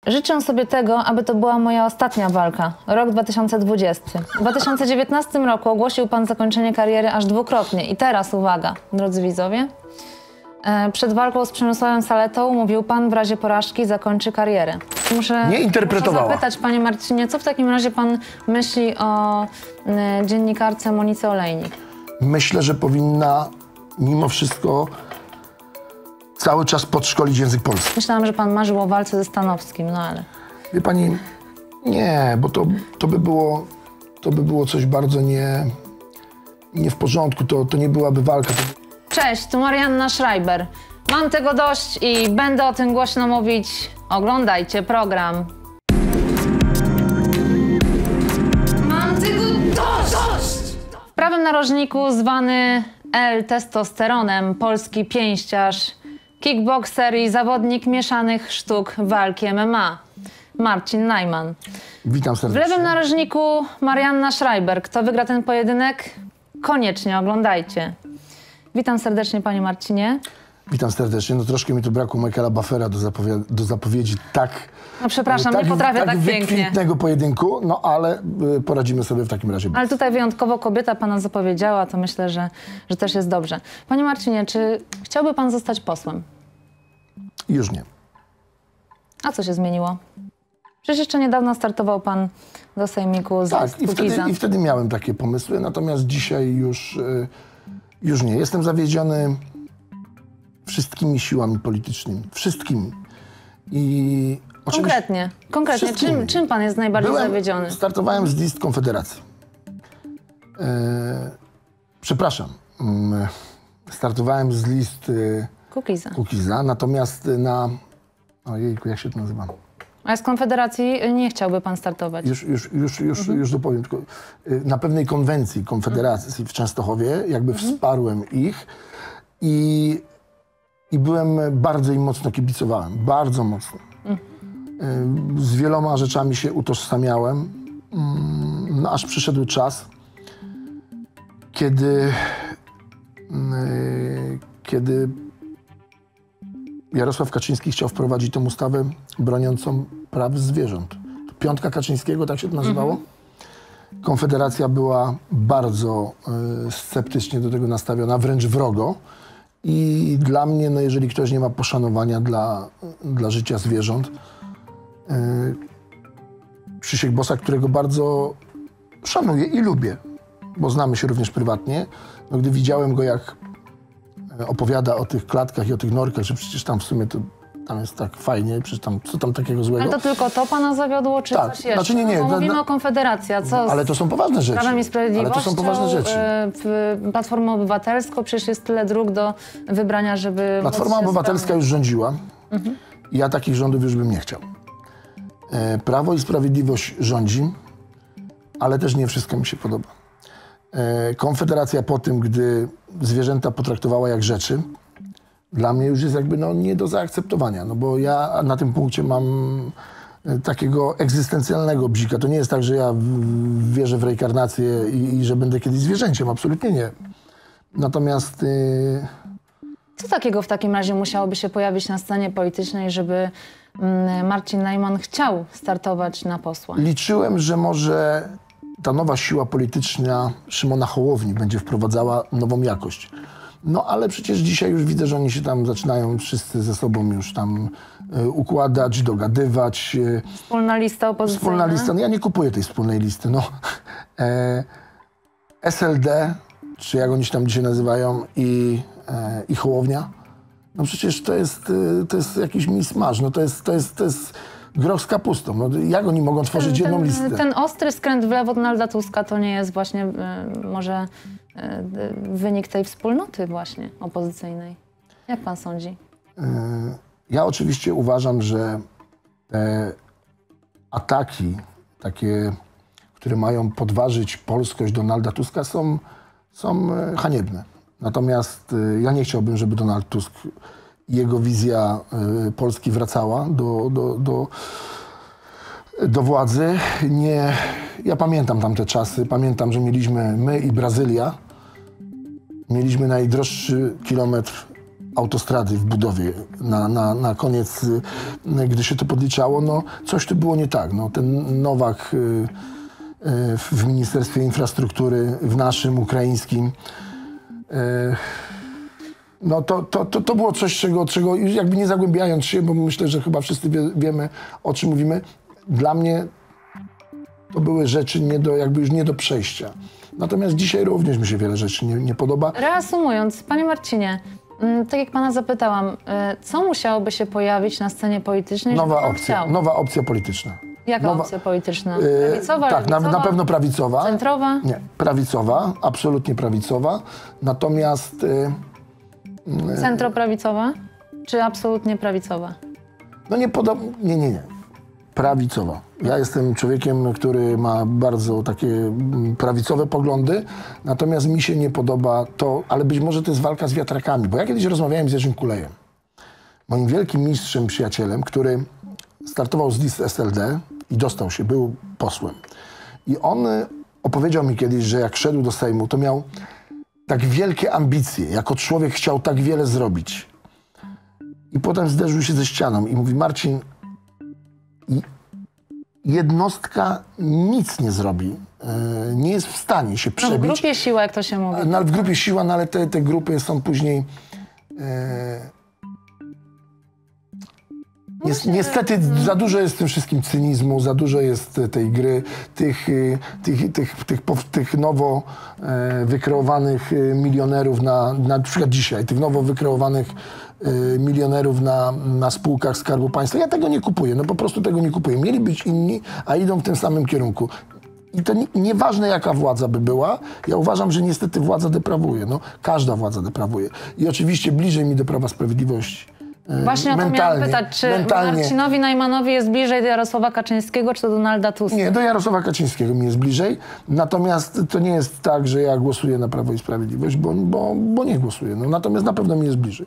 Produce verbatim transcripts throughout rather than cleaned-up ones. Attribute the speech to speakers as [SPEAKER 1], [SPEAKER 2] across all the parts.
[SPEAKER 1] Życzę sobie tego, aby to była moja ostatnia walka. Rok dwa tysiące dwudziesty. W dwa tysiące dziewiętnastym roku ogłosił pan zakończenie kariery aż dwukrotnie. I teraz uwaga, drodzy widzowie. E, przed walką z Przemysławem Saletą mówił pan, w razie porażki zakończy karierę. Muszę,
[SPEAKER 2] Nie interpretowała.
[SPEAKER 1] muszę zapytać, panie Marcinie, co w takim razie pan myśli o e, dziennikarce Monice Olejnik?
[SPEAKER 2] Myślę, że powinna mimo wszystko cały czas podszkolić język polski.
[SPEAKER 1] Myślałam, że pan marzył o walce ze Stanowskim, no ale...
[SPEAKER 2] Wie pani, nie, bo to, to, by, było, to by było coś bardzo nie, nie w porządku, to, to nie byłaby walka.
[SPEAKER 1] Cześć, tu Marianna Schreiber. Mam tego dość i będę o tym głośno mówić. Oglądajcie program. Mam tego dość! W prawym narożniku zwany L-testosteronem, polski pięściarz, kickbokser i zawodnik mieszanych sztuk walki M M A. Marcin Najman.
[SPEAKER 2] Witam
[SPEAKER 1] W
[SPEAKER 2] serdecznie.
[SPEAKER 1] lewym narożniku Marianna Schreiber. Kto wygra ten pojedynek? Koniecznie oglądajcie. Witam serdecznie, panie Marcinie.
[SPEAKER 2] Witam serdecznie. No troszkę mi tu brakło Michaela Buffera do, zapowie do zapowiedzi tak...
[SPEAKER 1] No przepraszam,
[SPEAKER 2] tak,
[SPEAKER 1] nie potrafię tak,
[SPEAKER 2] tak
[SPEAKER 1] pięknie.
[SPEAKER 2] wykwintnego pojedynku, no ale y, poradzimy sobie w takim razie.
[SPEAKER 1] Ale tutaj wyjątkowo kobieta pana zapowiedziała, to myślę, że, że też jest dobrze. Panie Marcinie, czy chciałby pan zostać posłem?
[SPEAKER 2] Już nie.
[SPEAKER 1] A co się zmieniło? Przecież jeszcze niedawno startował pan do sejmiku z
[SPEAKER 2] Tak, i wtedy, i wtedy miałem takie pomysły, natomiast dzisiaj już, y, już nie. Jestem zawiedziony wszystkimi siłami politycznymi. Wszystkimi. I oczywiście
[SPEAKER 1] Konkretnie, konkretnie. Czym, czym pan jest najbardziej
[SPEAKER 2] byłem,
[SPEAKER 1] zawiedziony?
[SPEAKER 2] Startowałem z list Konfederacji. E, przepraszam. Mm, startowałem z list y,
[SPEAKER 1] Kukiza.
[SPEAKER 2] Kukiza, natomiast na... Ojejku, jak się to nazywa?
[SPEAKER 1] A z Konfederacji nie chciałby pan startować?
[SPEAKER 2] Już, już, już, już,
[SPEAKER 1] Mhm.
[SPEAKER 2] już dopowiem. Tylko y, na pewnej konwencji Konfederacji w Częstochowie jakby
[SPEAKER 1] Mhm.
[SPEAKER 2] wsparłem ich i, i byłem bardzo im mocno kibicowałem. Bardzo mocno. Y, z wieloma rzeczami się utożsamiałem. Mm, no, aż przyszedł czas, kiedy, y, kiedy Jarosław Kaczyński chciał wprowadzić tę ustawę broniącą praw zwierząt. Piątka Kaczyńskiego, tak się to nazywało? Mhm. Konfederacja była bardzo y, sceptycznie do tego nastawiona, wręcz wrogo. I dla mnie, no, jeżeli ktoś nie ma poszanowania dla, dla życia zwierząt, y, Krzysiek Bosak, którego bardzo szanuję i lubię, bo znamy się również prywatnie, no, gdy widziałem go, jak opowiada o tych klatkach i o tych norkach, że przecież tam w sumie to tam jest tak fajnie, przecież tam, co tam takiego złego.
[SPEAKER 1] Ale to tylko to pana zawiodło, czy
[SPEAKER 2] tak,
[SPEAKER 1] coś jeszcze?
[SPEAKER 2] Znaczy nie, nie.
[SPEAKER 1] No,
[SPEAKER 2] Na,
[SPEAKER 1] mówimy
[SPEAKER 2] na,
[SPEAKER 1] o Konfederacji, a co
[SPEAKER 2] ale to są poważne rzeczy.
[SPEAKER 1] Prawem i Sprawiedliwością,
[SPEAKER 2] ale to są poważne rzeczy.
[SPEAKER 1] y, Platformą Obywatelską, przecież jest tyle dróg do wybrania, żeby...
[SPEAKER 2] Platforma Obywatelska już rządziła. Mhm. I ja takich rządów już bym nie chciał. E, Prawo i Sprawiedliwość rządzi, ale też nie wszystko mi się podoba. E, Konfederacja po tym, gdy zwierzęta potraktowała jak rzeczy, dla mnie już jest jakby no, nie do zaakceptowania, no bo ja na tym punkcie mam takiego egzystencjalnego bzika. To nie jest tak, że ja wierzę w reinkarnację i, i że będę kiedyś zwierzęciem, absolutnie nie. Natomiast... Yy...
[SPEAKER 1] Co takiego w takim razie musiałoby się pojawić na scenie politycznej, żeby mm, Marcin Najman chciał startować na posła?
[SPEAKER 2] Liczyłem, że może ta nowa siła polityczna Szymona Hołowni będzie wprowadzała nową jakość. No ale przecież dzisiaj już widzę, że oni się tam zaczynają wszyscy ze sobą już tam y, układać, dogadywać. Y,
[SPEAKER 1] Wspólna lista opozycyjna?
[SPEAKER 2] Wspólna lista. No ja nie kupuję tej wspólnej listy. No. E, S L D, czy jak oni się tam dzisiaj nazywają, i, e, i Hołownia. No przecież to jest, y, to jest jakiś mismasz. No to jest, to jest, to jest groch z kapustą. No, jak oni mogą tworzyć
[SPEAKER 1] ten,
[SPEAKER 2] jedną
[SPEAKER 1] ten,
[SPEAKER 2] listę?
[SPEAKER 1] Ten ostry skręt w lewo Donalda Tuska to nie jest właśnie y, może y, wynik tej wspólnoty właśnie opozycyjnej. Jak pan sądzi?
[SPEAKER 2] Y, ja oczywiście uważam, że te ataki takie, które mają podważyć polskość Donalda Tuska, są, są haniebne. Natomiast y, ja nie chciałbym, żeby Donald Tusk i jego wizja y, Polski wracała do, do, do, do władzy. Nie, ja pamiętam tamte czasy. Pamiętam, że mieliśmy my i Brazylia. Mieliśmy najdroższy kilometr autostrady w budowie na, na, na koniec, y, gdy się to podliczało, no coś tu było nie tak. No, ten Nowak y, y, w Ministerstwie Infrastruktury, w naszym ukraińskim, y, no to, to, to, to było coś, czego, czego już jakby nie zagłębiając się, bo myślę, że chyba wszyscy wie, wiemy, o czym mówimy. Dla mnie to były rzeczy nie do, jakby już nie do przejścia. Natomiast dzisiaj również mi się wiele rzeczy nie, nie podoba.
[SPEAKER 1] Reasumując, panie Marcinie, mm, tak jak pana zapytałam, y, co musiałoby się pojawić na scenie politycznej, żeby
[SPEAKER 2] Nowa
[SPEAKER 1] pan
[SPEAKER 2] opcja,
[SPEAKER 1] chciał?
[SPEAKER 2] nowa opcja polityczna.
[SPEAKER 1] Jaka
[SPEAKER 2] nowa,
[SPEAKER 1] opcja polityczna?
[SPEAKER 2] Yy,
[SPEAKER 1] Prawicowa,
[SPEAKER 2] tak, na,
[SPEAKER 1] lewicowa,
[SPEAKER 2] na pewno prawicowa.
[SPEAKER 1] centrowa?
[SPEAKER 2] Nie, prawicowa, absolutnie prawicowa. Natomiast yy,
[SPEAKER 1] Centroprawicowa? Czy absolutnie prawicowa?
[SPEAKER 2] no nie podoba, nie, nie, nie. Prawicowa. Ja jestem człowiekiem, który ma bardzo takie mm, prawicowe poglądy, natomiast mi się nie podoba to, ale być może to jest walka z wiatrakami, bo ja kiedyś rozmawiałem z Jerzym Kulejem, moim wielkim mistrzem, przyjacielem, który startował z list S L D i dostał się, był posłem. I on opowiedział mi kiedyś, że jak szedł do Sejmu, to miał tak wielkie ambicje, jako człowiek chciał tak wiele zrobić. I potem zderzył się ze ścianą i mówi: Marcin, jednostka nic nie zrobi, e, nie jest w stanie się
[SPEAKER 1] No w
[SPEAKER 2] przebić.
[SPEAKER 1] grupie siła, jak to się mówi.
[SPEAKER 2] No, ale w grupie siła, no ale te, te grupy są później... E, Jest, niestety za dużo jest w tym wszystkim cynizmu, za dużo jest tej gry, tych, y, tych, tych, tych, pow- tych nowo e, wykreowanych y, milionerów na, na przykład dzisiaj, tych nowo wykreowanych y, milionerów na, na spółkach Skarbu Państwa. Ja tego nie kupuję, no po prostu tego nie kupuję. Mieli być inni, a idą w tym samym kierunku. I to nie, nieważne jaka władza by była, ja uważam, że niestety władza deprawuje. No, każda władza deprawuje. I oczywiście bliżej mi do Prawa Sprawiedliwości.
[SPEAKER 1] Właśnie o to miałam
[SPEAKER 2] mentalnie,
[SPEAKER 1] pytać, czy
[SPEAKER 2] mentalnie.
[SPEAKER 1] Marcinowi Najmanowi jest bliżej do Jarosława Kaczyńskiego, czy do Donalda Tuska?
[SPEAKER 2] Nie, do Jarosława Kaczyńskiego mi jest bliżej. Natomiast to nie jest tak, że ja głosuję na Prawo i Sprawiedliwość, bo, bo, bo nie głosuję. No, natomiast na pewno mi jest bliżej.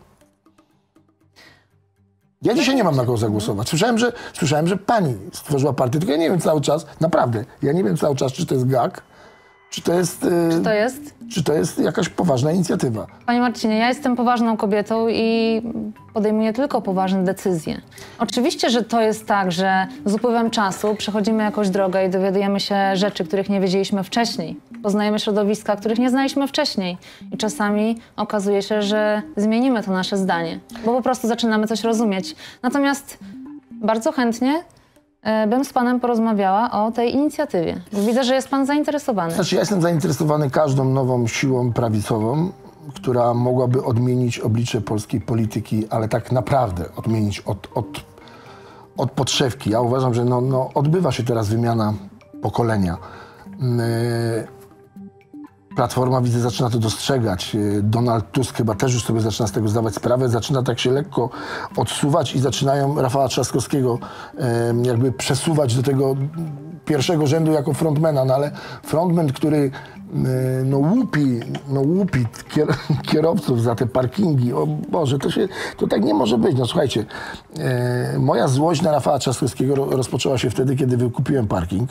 [SPEAKER 2] Ja dzisiaj nie mam na kogo zagłosować. Słyszałem, że, słyszałem, że pani stworzyła partię, tylko ja nie wiem cały czas, naprawdę, ja nie wiem cały czas, czy to jest gag, czy to jest, yy,
[SPEAKER 1] Czy to jest?
[SPEAKER 2] czy to jest jakaś poważna inicjatywa.
[SPEAKER 1] Panie Marcinie, ja jestem poważną kobietą i podejmuję tylko poważne decyzje. Oczywiście, że to jest tak, że z upływem czasu przechodzimy jakąś drogę i dowiadujemy się rzeczy, których nie wiedzieliśmy wcześniej. Poznajemy środowiska, których nie znaliśmy wcześniej. I czasami okazuje się, że zmienimy to nasze zdanie, bo po prostu zaczynamy coś rozumieć. Natomiast bardzo chętnie e, bym z panem porozmawiała o tej inicjatywie, bo widzę, że jest pan zainteresowany.
[SPEAKER 2] Znaczy, ja jestem zainteresowany każdą nową siłą prawicową, która mogłaby odmienić oblicze polskiej polityki, ale tak naprawdę odmienić od, od, od podszewki. Ja uważam, że no, no, odbywa się teraz wymiana pokolenia. Yy, Platforma, widzę, zaczyna to dostrzegać. Yy, Donald Tusk chyba też już sobie zaczyna z tego zdawać sprawę. Zaczyna tak się lekko odsuwać i zaczynają Rafała Trzaskowskiego yy, jakby przesuwać do tego pierwszego rzędu jako frontmana, no ale frontman, który no łupi, no łupi kier, kierowców za te parkingi, o Boże, to się, to tak nie może być. No słuchajcie, e, moja złość na Rafała Trzaskowskiego ro, rozpoczęła się wtedy, kiedy wykupiłem parking.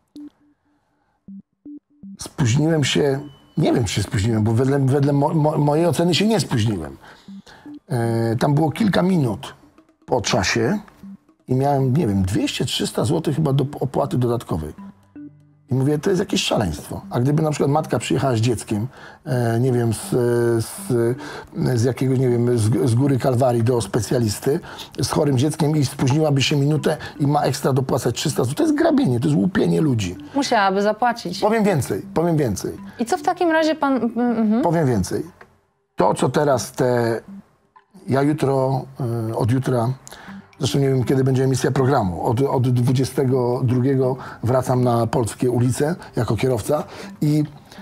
[SPEAKER 2] Spóźniłem się, nie wiem, czy się spóźniłem, bo wedle, wedle mo, mo, mojej oceny się nie spóźniłem. E, tam było kilka minut po czasie i miałem, nie wiem, dwieście trzysta złotych chyba do opłaty dodatkowej. I mówię, to jest jakieś szaleństwo. A gdyby na przykład matka przyjechała z dzieckiem, e, nie wiem, z, z, z jakiegoś, nie wiem, z, z Góry Kalwarii do specjalisty, z chorym dzieckiem i spóźniłaby się minutę i ma ekstra dopłacać trzysta złotych, to jest grabienie, to jest łupienie ludzi.
[SPEAKER 1] Musiałaby zapłacić.
[SPEAKER 2] Powiem więcej, powiem więcej.
[SPEAKER 1] I co w takim razie pan... Mhm.
[SPEAKER 2] Powiem więcej. To, co teraz te... Ja jutro, e, od jutra... Zresztą nie wiem, kiedy będzie emisja programu. Od, od dwudziestego drugiego wracam na polskie ulice jako kierowca i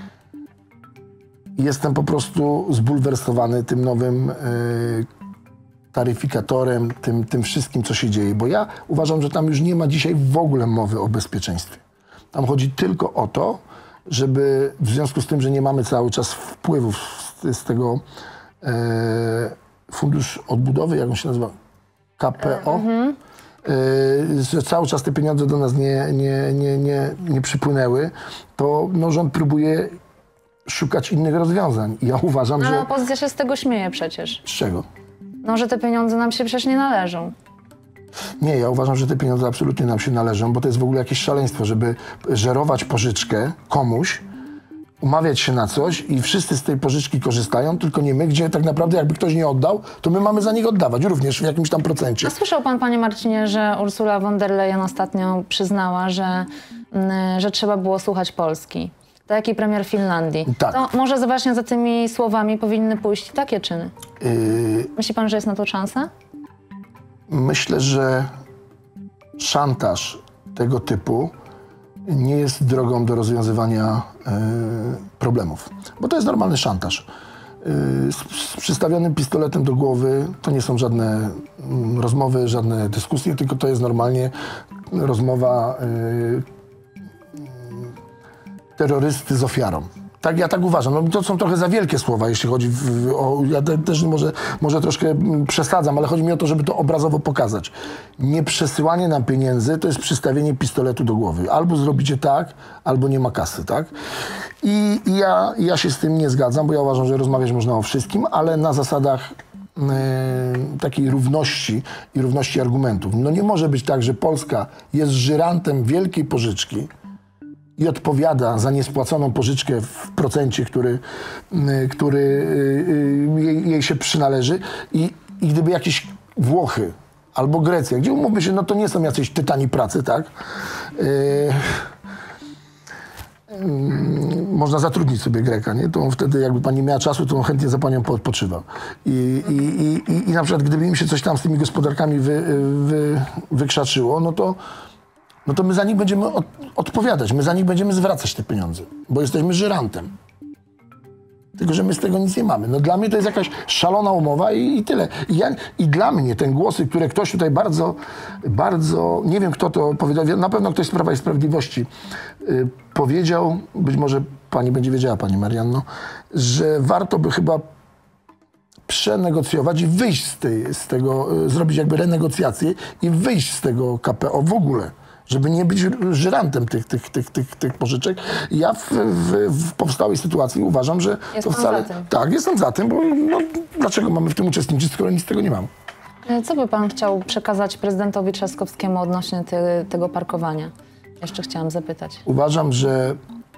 [SPEAKER 2] jestem po prostu zbulwersowany tym nowym y, taryfikatorem, tym, tym wszystkim, co się dzieje. Bo ja uważam, że tam już nie ma dzisiaj w ogóle mowy o bezpieczeństwie. Tam chodzi tylko o to, żeby w związku z tym, że nie mamy cały czas wpływów z, z tego y, Fundusz Odbudowy, jak on się nazywa? K P O, mhm. y, że cały czas te pieniądze do nas nie, nie, nie, nie, nie przypłynęły, to no, rząd próbuje szukać innych rozwiązań. I ja uważam,
[SPEAKER 1] No,
[SPEAKER 2] że...
[SPEAKER 1] ale opozycja się z tego śmieje przecież.
[SPEAKER 2] Z czego?
[SPEAKER 1] No, że te pieniądze nam się przecież nie należą.
[SPEAKER 2] Nie, ja uważam, że te pieniądze absolutnie nam się należą, bo to jest w ogóle jakieś szaleństwo, żeby żerować pożyczkę komuś, umawiać się na coś i wszyscy z tej pożyczki korzystają, tylko nie my, gdzie tak naprawdę jakby ktoś nie oddał, to my mamy za nich oddawać, również w jakimś tam procencie.
[SPEAKER 1] A słyszał pan, panie Marcinie, że Ursula von der Leyen ostatnio przyznała, że, mm, że trzeba było słuchać Polski. Tak jak i premier Finlandii.
[SPEAKER 2] Tak.
[SPEAKER 1] To może za- właśnie za tymi słowami powinny pójść takie czyny.
[SPEAKER 2] Yy,
[SPEAKER 1] Myśli pan, że jest na to szansa?
[SPEAKER 2] myślę, że szantaż tego typu nie jest drogą do rozwiązywania yy, problemów, bo to jest normalny szantaż. Yy, z, z przystawionym pistoletem do głowy to nie są żadne mm, rozmowy, żadne dyskusje, tylko to jest normalnie rozmowa yy, terrorysty z ofiarą. Tak, ja tak uważam. No, to są trochę za wielkie słowa, jeśli chodzi w, o... Ja te, też może, może troszkę mm, przesadzam, ale chodzi mi o to, żeby to obrazowo pokazać. Nie przesyłanie nam pieniędzy to jest przystawienie pistoletu do głowy. Albo zrobicie tak, albo nie ma kasy, tak? I, i ja, ja się z tym nie zgadzam, bo ja uważam, że rozmawiać można o wszystkim, ale na zasadach yy, takiej równości i równości argumentów. No nie może być tak, że Polska jest żyrantem wielkiej pożyczki i odpowiada za niespłaconą pożyczkę w procencie, który, y, który y, y, jej, jej się przynależy. I, I gdyby jakieś Włochy albo Grecja, gdzie umówmy się, no to nie są jacyś tytani pracy, tak? Y, y, można zatrudnić sobie Greka, nie? To on wtedy, jakby pani miała czasu, to on chętnie za panią poodpoczywał. I, i, i, i, i na przykład, gdyby im się coś tam z tymi gospodarkami wy, wy, wykrzaczyło, no to no to my za nich będziemy od, odpowiadać, my za nich będziemy zwracać te pieniądze, bo jesteśmy żyrantem. Tylko że my z tego nic nie mamy. No dla mnie to jest jakaś szalona umowa i, i tyle. I, ja, I dla mnie ten głosy, które ktoś tutaj bardzo, bardzo, nie wiem kto to powiedział, na pewno ktoś z Prawa i Sprawiedliwości y, powiedział, być może pani będzie wiedziała, pani Marianno, że warto by chyba przenegocjować i wyjść z, tej, z tego, y, zrobić jakby renegocjację i wyjść z tego K P O w ogóle. Żeby nie być żyrantem tych, tych, tych, tych, tych pożyczek. Ja w, w, w powstałej sytuacji uważam, że
[SPEAKER 1] Jest
[SPEAKER 2] to
[SPEAKER 1] pan
[SPEAKER 2] wcale...
[SPEAKER 1] za tym.
[SPEAKER 2] Tak, jestem za tym, bo no, dlaczego mamy w tym uczestniczyć, skoro nic z tego nie mamy?
[SPEAKER 1] Co by pan chciał przekazać prezydentowi Trzaskowskiemu odnośnie te, tego parkowania? Jeszcze chciałam zapytać.
[SPEAKER 2] Uważam, że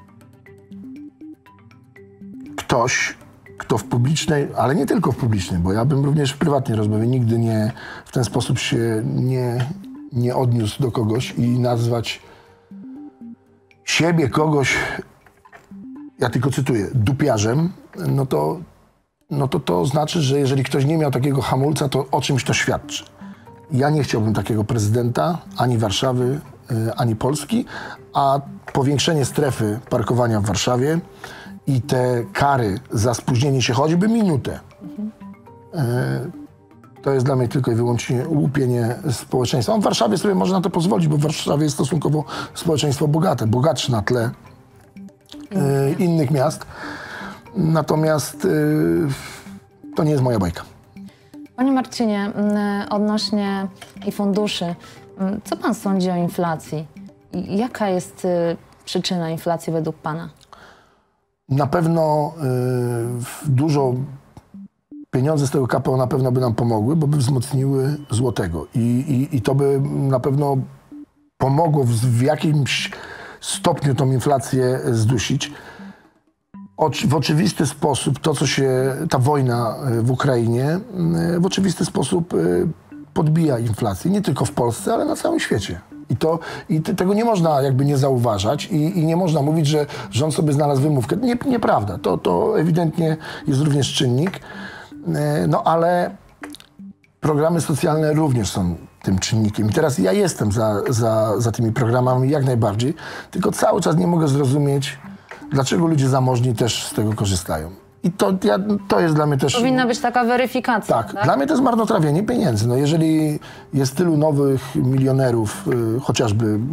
[SPEAKER 2] ktoś, kto w publicznej, ale nie tylko w publicznej, bo ja bym również w prywatnej rozmowie nigdy nie w ten sposób się nie, nie odniósł do kogoś i nazwać siebie, kogoś, ja tylko cytuję, dupiarzem, no to, no to to znaczy, że jeżeli ktoś nie miał takiego hamulca, to o czymś to świadczy. Ja nie chciałbym takiego prezydenta, ani Warszawy, ani Polski, a powiększenie strefy parkowania w Warszawie i te kary za spóźnienie się choćby minutę, mhm. to jest dla mnie tylko i wyłącznie łupienie społeczeństwa. W Warszawie sobie można na to pozwolić, bo w Warszawie jest stosunkowo społeczeństwo bogate, bogatsze na tle e, innych miast. Natomiast e, to nie jest moja bajka.
[SPEAKER 1] Panie Marcinie, odnośnie i funduszy, co pan sądzi o inflacji? I jaka jest przyczyna inflacji według pana?
[SPEAKER 2] Na pewno y, dużo pieniądze z tego K P O na pewno by nam pomogły, bo by wzmocniły złotego. I, i, i to by na pewno pomogło w, w jakimś stopniu tą inflację zdusić. Oczy, w oczywisty sposób to, co się, ta wojna w Ukrainie, w oczywisty sposób y, podbija inflację. Nie tylko w Polsce, ale na całym świecie. I, to, i te, tego nie można jakby nie zauważać i, i nie można mówić, że rząd sobie znalazł wymówkę. Nie, nieprawda. To, to ewidentnie jest również czynnik. No ale programy socjalne również są tym czynnikiem. I teraz ja jestem za, za, za tymi programami jak najbardziej, tylko cały czas nie mogę zrozumieć, dlaczego ludzie zamożni też z tego korzystają. I to, ja, to jest dla mnie też...
[SPEAKER 1] Powinna być taka weryfikacja,
[SPEAKER 2] Tak,
[SPEAKER 1] tak?
[SPEAKER 2] Dla mnie to jest marnotrawienie pieniędzy. No jeżeli jest tylu nowych milionerów, y, chociażby y,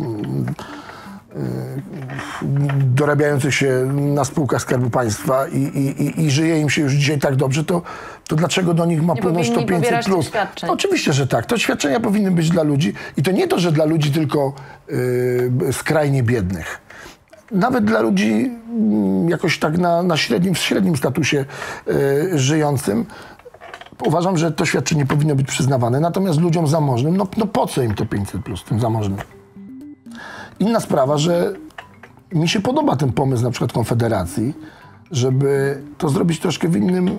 [SPEAKER 2] y, dorabiających się na spółkach Skarbu Państwa i, i, i, i żyje im się już dzisiaj tak dobrze, to, to dlaczego do nich ma
[SPEAKER 1] Nie
[SPEAKER 2] płynąć to
[SPEAKER 1] powinni
[SPEAKER 2] pięćset
[SPEAKER 1] pobierać tych
[SPEAKER 2] plus?
[SPEAKER 1] świadczeń.
[SPEAKER 2] No, oczywiście, że tak. To świadczenia powinny być dla ludzi i to nie to, że dla ludzi tylko y, skrajnie biednych. Nawet dla ludzi jakoś tak na, na średnim, w średnim statusie y, żyjącym uważam, że to świadczenie powinno być przyznawane, natomiast ludziom zamożnym, no, no po co im to pięćset plus, tym zamożnym? Inna sprawa, że mi się podoba ten pomysł na przykład Konfederacji, żeby to zrobić troszkę w innym,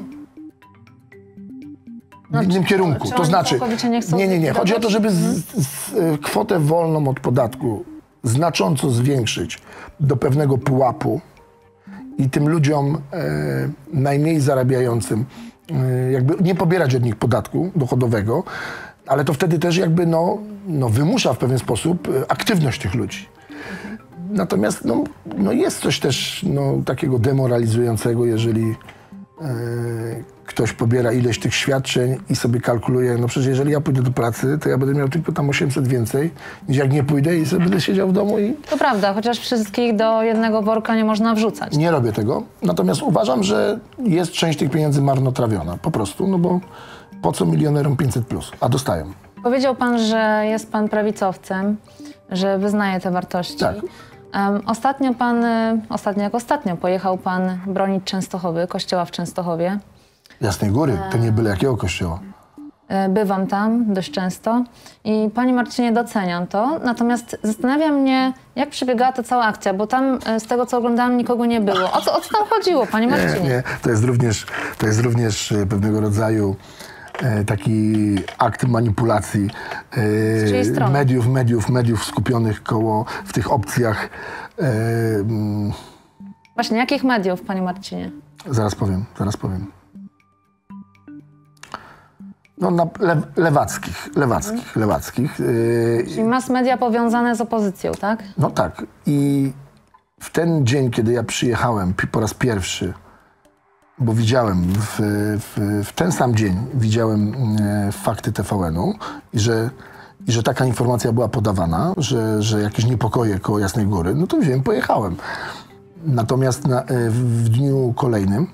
[SPEAKER 2] w innym kierunku.
[SPEAKER 1] Czy
[SPEAKER 2] To
[SPEAKER 1] oni
[SPEAKER 2] znaczy,
[SPEAKER 1] całkowicie nie chcą
[SPEAKER 2] nie, nie, nie. Chodzi o to, żeby z,
[SPEAKER 1] Mhm.
[SPEAKER 2] z, kwotę wolną od podatku znacząco zwiększyć do pewnego pułapu i tym ludziom e, najmniej zarabiającym e, jakby nie pobierać od nich podatku dochodowego, ale to wtedy też jakby no, no wymusza w pewien sposób e, aktywność tych ludzi. Natomiast no, no jest coś też no, takiego demoralizującego, jeżeli e, ktoś pobiera ileś tych świadczeń i sobie kalkuluje, no przecież jeżeli ja pójdę do pracy, to ja będę miał tylko tam osiemset więcej, niż jak nie pójdę i sobie będę siedział w domu i...
[SPEAKER 1] To prawda, chociaż wszystkich do jednego worka nie można wrzucać.
[SPEAKER 2] Nie robię tego, natomiast uważam, że jest część tych pieniędzy marnotrawiona, po prostu, no bo po co milionerom pięćset plus, a dostają.
[SPEAKER 1] Powiedział pan, że jest pan prawicowcem, że wyznaje te wartości.
[SPEAKER 2] Tak.
[SPEAKER 1] Um, ostatnio pan, y, ostatnio jak ostatnio, pojechał pan bronić Częstochowy, kościoła w Częstochowie.
[SPEAKER 2] Jasnej Góry, to nie byle jakiego kościoła.
[SPEAKER 1] Y, Bywam tam dość często i panie Marcinie, doceniam to. Natomiast zastanawia mnie, jak przebiegała ta cała akcja, bo tam y, z tego, co oglądałam, nikogo nie było. O co, o co tam chodziło, panie Marcinie?
[SPEAKER 2] Nie, nie, to jest również, to jest również e, pewnego rodzaju e, taki akt manipulacji e,
[SPEAKER 1] czyjej strony?
[SPEAKER 2] mediów, mediów, mediów skupionych koło w tych opcjach. E, mm,
[SPEAKER 1] Właśnie, jakich mediów, panie Marcinie?
[SPEAKER 2] zaraz powiem, zaraz powiem. No, na, le, lewackich, lewackich, lewackich. E,
[SPEAKER 1] Czyli mass media powiązane z opozycją, tak?
[SPEAKER 2] No tak. I w ten dzień, kiedy ja przyjechałem pi- po raz pierwszy, bo widziałem w, w, w ten sam dzień widziałem e, fakty T V N-u i że, i że taka informacja była podawana, że, że jakieś niepokoje koło Jasnej Góry, no to wziąłem, pojechałem. Natomiast na, e, w, w dniu kolejnym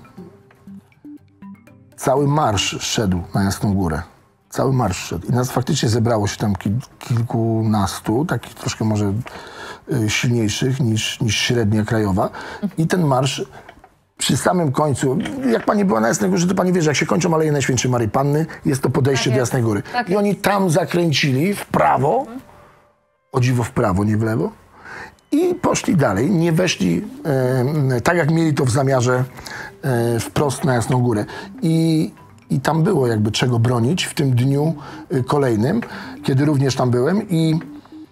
[SPEAKER 2] cały marsz szedł na Jasną Górę. Cały marsz szedł. I nas faktycznie zebrało się tam kil, kilkunastu, takich troszkę może y, silniejszych niż, niż średnia krajowa. I ten marsz przy samym końcu, jak pani była na Jasnej Górze, to pani wie, że jak się kończą Aleje Najświętszej Maryi Panny, jest to podejście
[SPEAKER 1] Tak
[SPEAKER 2] do
[SPEAKER 1] jest.
[SPEAKER 2] Jasnej Góry.
[SPEAKER 1] Tak
[SPEAKER 2] I oni tam zakręcili w prawo, o dziwo w prawo, nie w lewo. I poszli dalej, nie weszli e, tak, jak mieli to w zamiarze e, wprost na Jasną Górę. I, I tam było jakby czego bronić w tym dniu e, kolejnym, kiedy również tam byłem. I,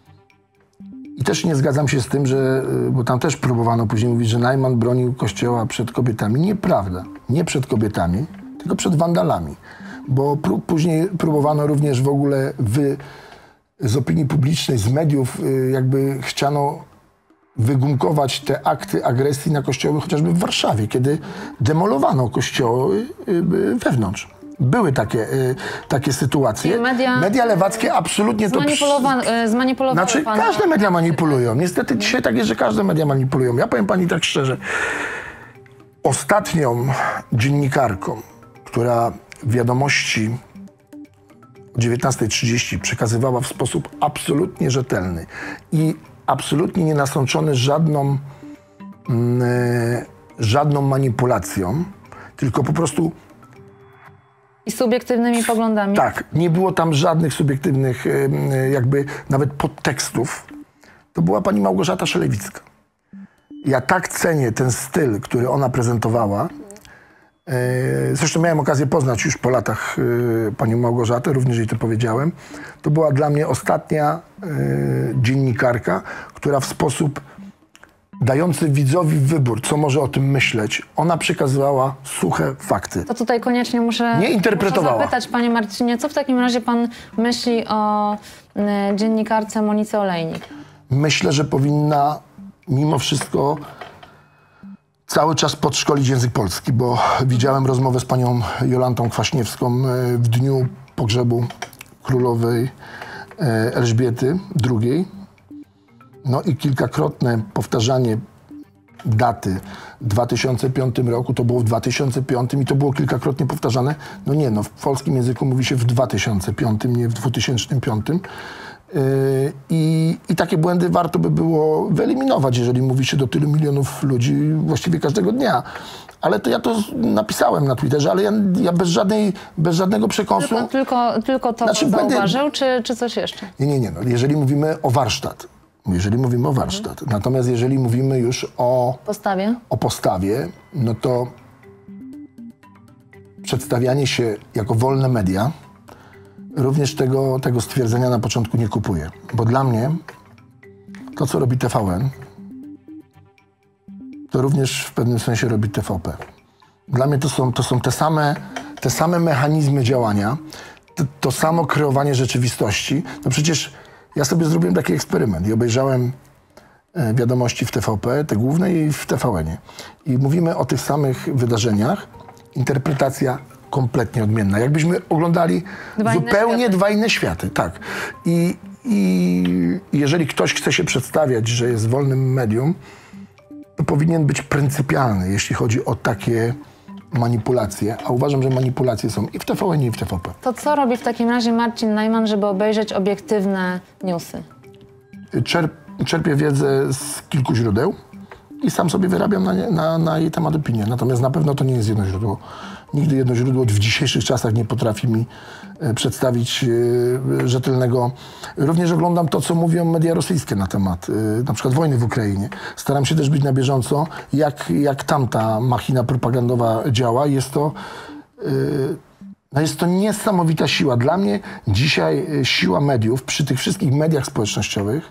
[SPEAKER 2] I też nie zgadzam się z tym, że, e, bo tam też próbowano później mówić, że Najman bronił Kościoła przed kobietami. Nieprawda. Nie przed kobietami, tylko przed wandalami. Bo pró- później próbowano również w ogóle wy, z opinii publicznej, z mediów, e, jakby chciano wygumkować te akty agresji na kościoły, chociażby w Warszawie, kiedy demolowano kościoły wewnątrz. Były takie, takie sytuacje.
[SPEAKER 1] Czyli media-
[SPEAKER 2] media lewackie absolutnie to...
[SPEAKER 1] Zmanipulowa- zmanipulowały
[SPEAKER 2] Znaczy,
[SPEAKER 1] pana.
[SPEAKER 2] każde media manipulują. Niestety dzisiaj tak jest, że każde media manipulują. Ja powiem pani tak szczerze. Ostatnią dziennikarką, która wiadomości o dziewiętnastej trzydzieści przekazywała w sposób absolutnie rzetelny i absolutnie nie nasączony żadną, mm, e, żadną manipulacją, tylko po prostu
[SPEAKER 1] I subiektywnymi poglądami.
[SPEAKER 2] tak, nie było tam żadnych subiektywnych e, e, jakby nawet podtekstów. To była pani Małgorzata Szelewicka. Ja tak cenię ten styl, który ona prezentowała. E, zresztą miałem okazję poznać już po latach e, panią Małgorzatę, również jej to powiedziałem. To była dla mnie ostatnia e, dziennikarka, która w sposób dający widzowi wybór, co może o tym myśleć, ona przekazywała suche fakty.
[SPEAKER 1] To tutaj koniecznie muszę,
[SPEAKER 2] Nie interpretowała.
[SPEAKER 1] muszę zapytać, panie Marcinie, co w takim razie pan myśli o y, dziennikarce Monice Olejnik?
[SPEAKER 2] Myślę, że powinna mimo wszystko cały czas podszkolić język polski, bo widziałem rozmowę z panią Jolantą Kwaśniewską e, w dniu pogrzebu królowej e, Elżbiety drugiej. No i kilkakrotne powtarzanie daty w dwa tysiące piątym roku, to było w dwa tysiące piątym i to było kilkakrotnie powtarzane. No nie, no w polskim języku mówi się w dwa tysiące piątym, nie w dwa tysiące piątym. Yy, I, I takie błędy warto by było wyeliminować, jeżeli mówi się do tylu milionów ludzi właściwie każdego dnia. Ale to ja to napisałem na Twitterze, ale ja, ja bez, żadnej, bez żadnego przekąsu...
[SPEAKER 1] Tylko, tylko, tylko to
[SPEAKER 2] Znaczy,
[SPEAKER 1] zauważył,
[SPEAKER 2] będę-
[SPEAKER 1] czy, czy coś jeszcze?
[SPEAKER 2] Nie, nie, nie. No, jeżeli mówimy o warsztat, jeżeli mówimy o warsztat, natomiast jeżeli mówimy już o,
[SPEAKER 1] Postawie?
[SPEAKER 2] o postawie, no to przedstawianie się jako wolne media również tego, tego stwierdzenia na początku nie kupuję. Bo dla mnie to, co robi T V N, to również w pewnym sensie robi T V P. Dla mnie to są, to są te, same, te same mechanizmy działania, to, to samo kreowanie rzeczywistości. No przecież ja sobie zrobiłem taki eksperyment i obejrzałem e, wiadomości w T V P, te główne i w T V N-ie. I mówimy o tych samych wydarzeniach. Interpretacja kompletnie odmienna. Jakbyśmy oglądali
[SPEAKER 1] Dwa inne
[SPEAKER 2] zupełnie
[SPEAKER 1] światy.
[SPEAKER 2] dwa inne światy. Tak. I, I jeżeli ktoś chce się przedstawiać, że jest wolnym medium, to powinien być pryncypialny, jeśli chodzi o takie manipulacje. A uważam, że manipulacje są i w T V N-ie, i w T V P.
[SPEAKER 1] To co robi w takim razie Marcin Najman, żeby obejrzeć obiektywne newsy?
[SPEAKER 2] Czerp, czerpię wiedzę z kilku źródeł i sam sobie wyrabiam na, nie, na, na jej temat opinię. Natomiast na pewno to nie jest jedno źródło. Nigdy jedno źródło w dzisiejszych czasach nie potrafi mi e, przedstawić e, rzetelnego... Również oglądam to, co mówią media rosyjskie na temat e, na przykład wojny w Ukrainie. Staram się też być na bieżąco, jak, jak tamta machina propagandowa działa. Jest to... E, No jest to niesamowita siła. Dla mnie dzisiaj e, siła mediów przy tych wszystkich mediach społecznościowych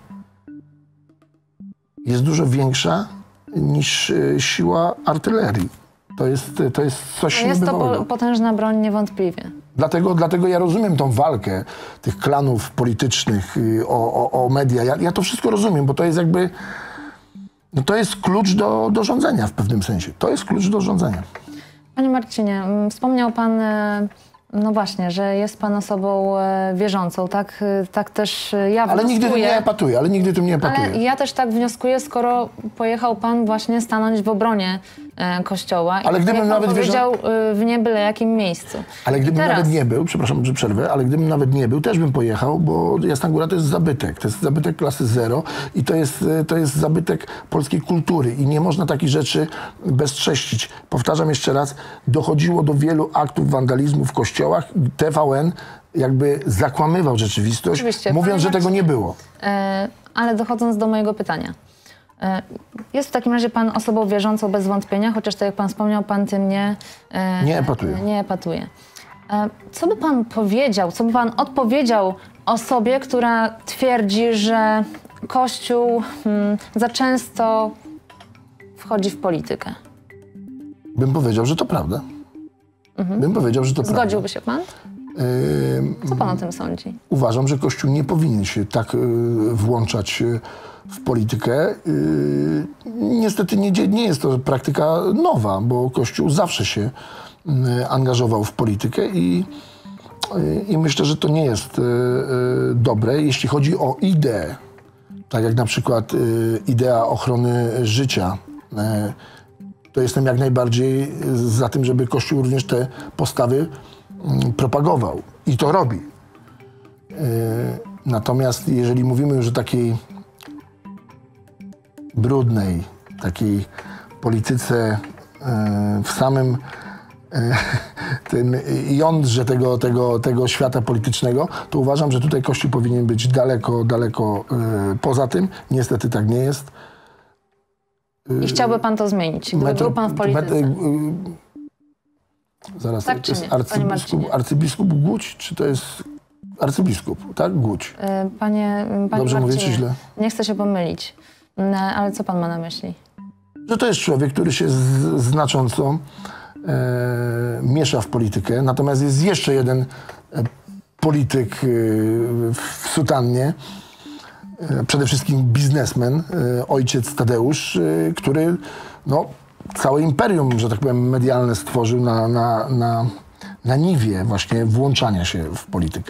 [SPEAKER 2] jest dużo większa niż e, siła artylerii. To jest, to jest coś
[SPEAKER 1] No jest to
[SPEAKER 2] niebywałego.
[SPEAKER 1] po, potężna broń niewątpliwie.
[SPEAKER 2] Dlatego, dlatego ja rozumiem tą walkę tych klanów politycznych y, o, o, o media. Ja, ja to wszystko rozumiem, bo to jest jakby... No to jest klucz do, do rządzenia w pewnym sensie. To jest klucz do rządzenia.
[SPEAKER 1] Panie Marcinie, mm, wspomniał pan, e, no właśnie, że jest pan osobą e, wierzącą, tak, e, tak też e, ja
[SPEAKER 2] Ale nigdy tym
[SPEAKER 1] wnioskuję.
[SPEAKER 2] nie epatuję, ale nigdy tym nie epatuję.
[SPEAKER 1] Ale ja też tak wnioskuję, skoro pojechał pan właśnie stanąć w obronie e, Kościoła.
[SPEAKER 2] Ale
[SPEAKER 1] i
[SPEAKER 2] gdybym
[SPEAKER 1] jak pan
[SPEAKER 2] nawet
[SPEAKER 1] powiedział e, w nie byle jakim miejscu.
[SPEAKER 2] Ale gdybym
[SPEAKER 1] teraz-
[SPEAKER 2] nawet nie był, przepraszam, że przerwę, ale gdybym nawet nie był, też bym pojechał, bo Jasna Góra to jest zabytek. To jest zabytek klasy zero i to jest, e, to jest zabytek polskiej kultury i nie można takich rzeczy bezcześcić. Powtarzam jeszcze raz, dochodziło do wielu aktów wandalizmu w kościołach. T V N jakby zakłamywał rzeczywistość,
[SPEAKER 1] Oczywiście,
[SPEAKER 2] mówiąc,
[SPEAKER 1] panie
[SPEAKER 2] że tego nie było.
[SPEAKER 1] E, ale dochodząc do mojego pytania. E, jest w takim razie pan osobą wierzącą bez wątpienia, chociaż tak jak pan wspomniał, pan tym nie... e,
[SPEAKER 2] Nie epatuje.
[SPEAKER 1] Nie epatuje. E, co by pan powiedział, co by pan odpowiedział osobie, która twierdzi, że Kościół hmm, za często wchodzi w politykę?
[SPEAKER 2] Bym powiedział, że to prawda. Bym powiedział, że to prawda.
[SPEAKER 1] Zgodziłby się pan?
[SPEAKER 2] Ym,
[SPEAKER 1] Co pan o tym sądzi?
[SPEAKER 2] Uważam, że Kościół nie powinien się tak y, włączać y, w politykę. Y, niestety nie, dzie- nie jest to praktyka nowa, bo Kościół zawsze się y, angażował w politykę i, y, i myślę, że to nie jest y, y, dobre, jeśli chodzi o ideę. Tak jak na przykład y, idea ochrony życia. Y, to jestem jak najbardziej za tym, żeby Kościół również te postawy mm, propagował. I to robi. Yy, natomiast jeżeli mówimy już o takiej brudnej, takiej polityce yy, w samym yy, tym jądrze tego, tego, tego świata politycznego, to uważam, że tutaj Kościół powinien być daleko, daleko yy, poza tym. Niestety tak nie jest.
[SPEAKER 1] I chciałby pan to zmienić, gdyby
[SPEAKER 2] Metro-
[SPEAKER 1] był pan w polityce.
[SPEAKER 2] met- yy, zaraz,
[SPEAKER 1] Tak
[SPEAKER 2] to
[SPEAKER 1] czy
[SPEAKER 2] jest
[SPEAKER 1] nie, panie
[SPEAKER 2] arcybiskup,
[SPEAKER 1] Marcinie?
[SPEAKER 2] arcybiskup Głódź, czy to jest arcybiskup, tak? Głódź.
[SPEAKER 1] E, Panie, panie
[SPEAKER 2] Dobrze mówię,
[SPEAKER 1] Marcinie,
[SPEAKER 2] czy źle?
[SPEAKER 1] nie chcę się pomylić, Mm, ale co pan ma na myśli?
[SPEAKER 2] Że to jest człowiek, który się z, znacząco e, miesza w politykę. Natomiast jest jeszcze jeden e, polityk e, w sutannie, e, przede wszystkim biznesmen, e, ojciec Tadeusz, e, który no, całe imperium, że tak powiem, medialne stworzył na, na, na, na niwie właśnie włączania się w politykę.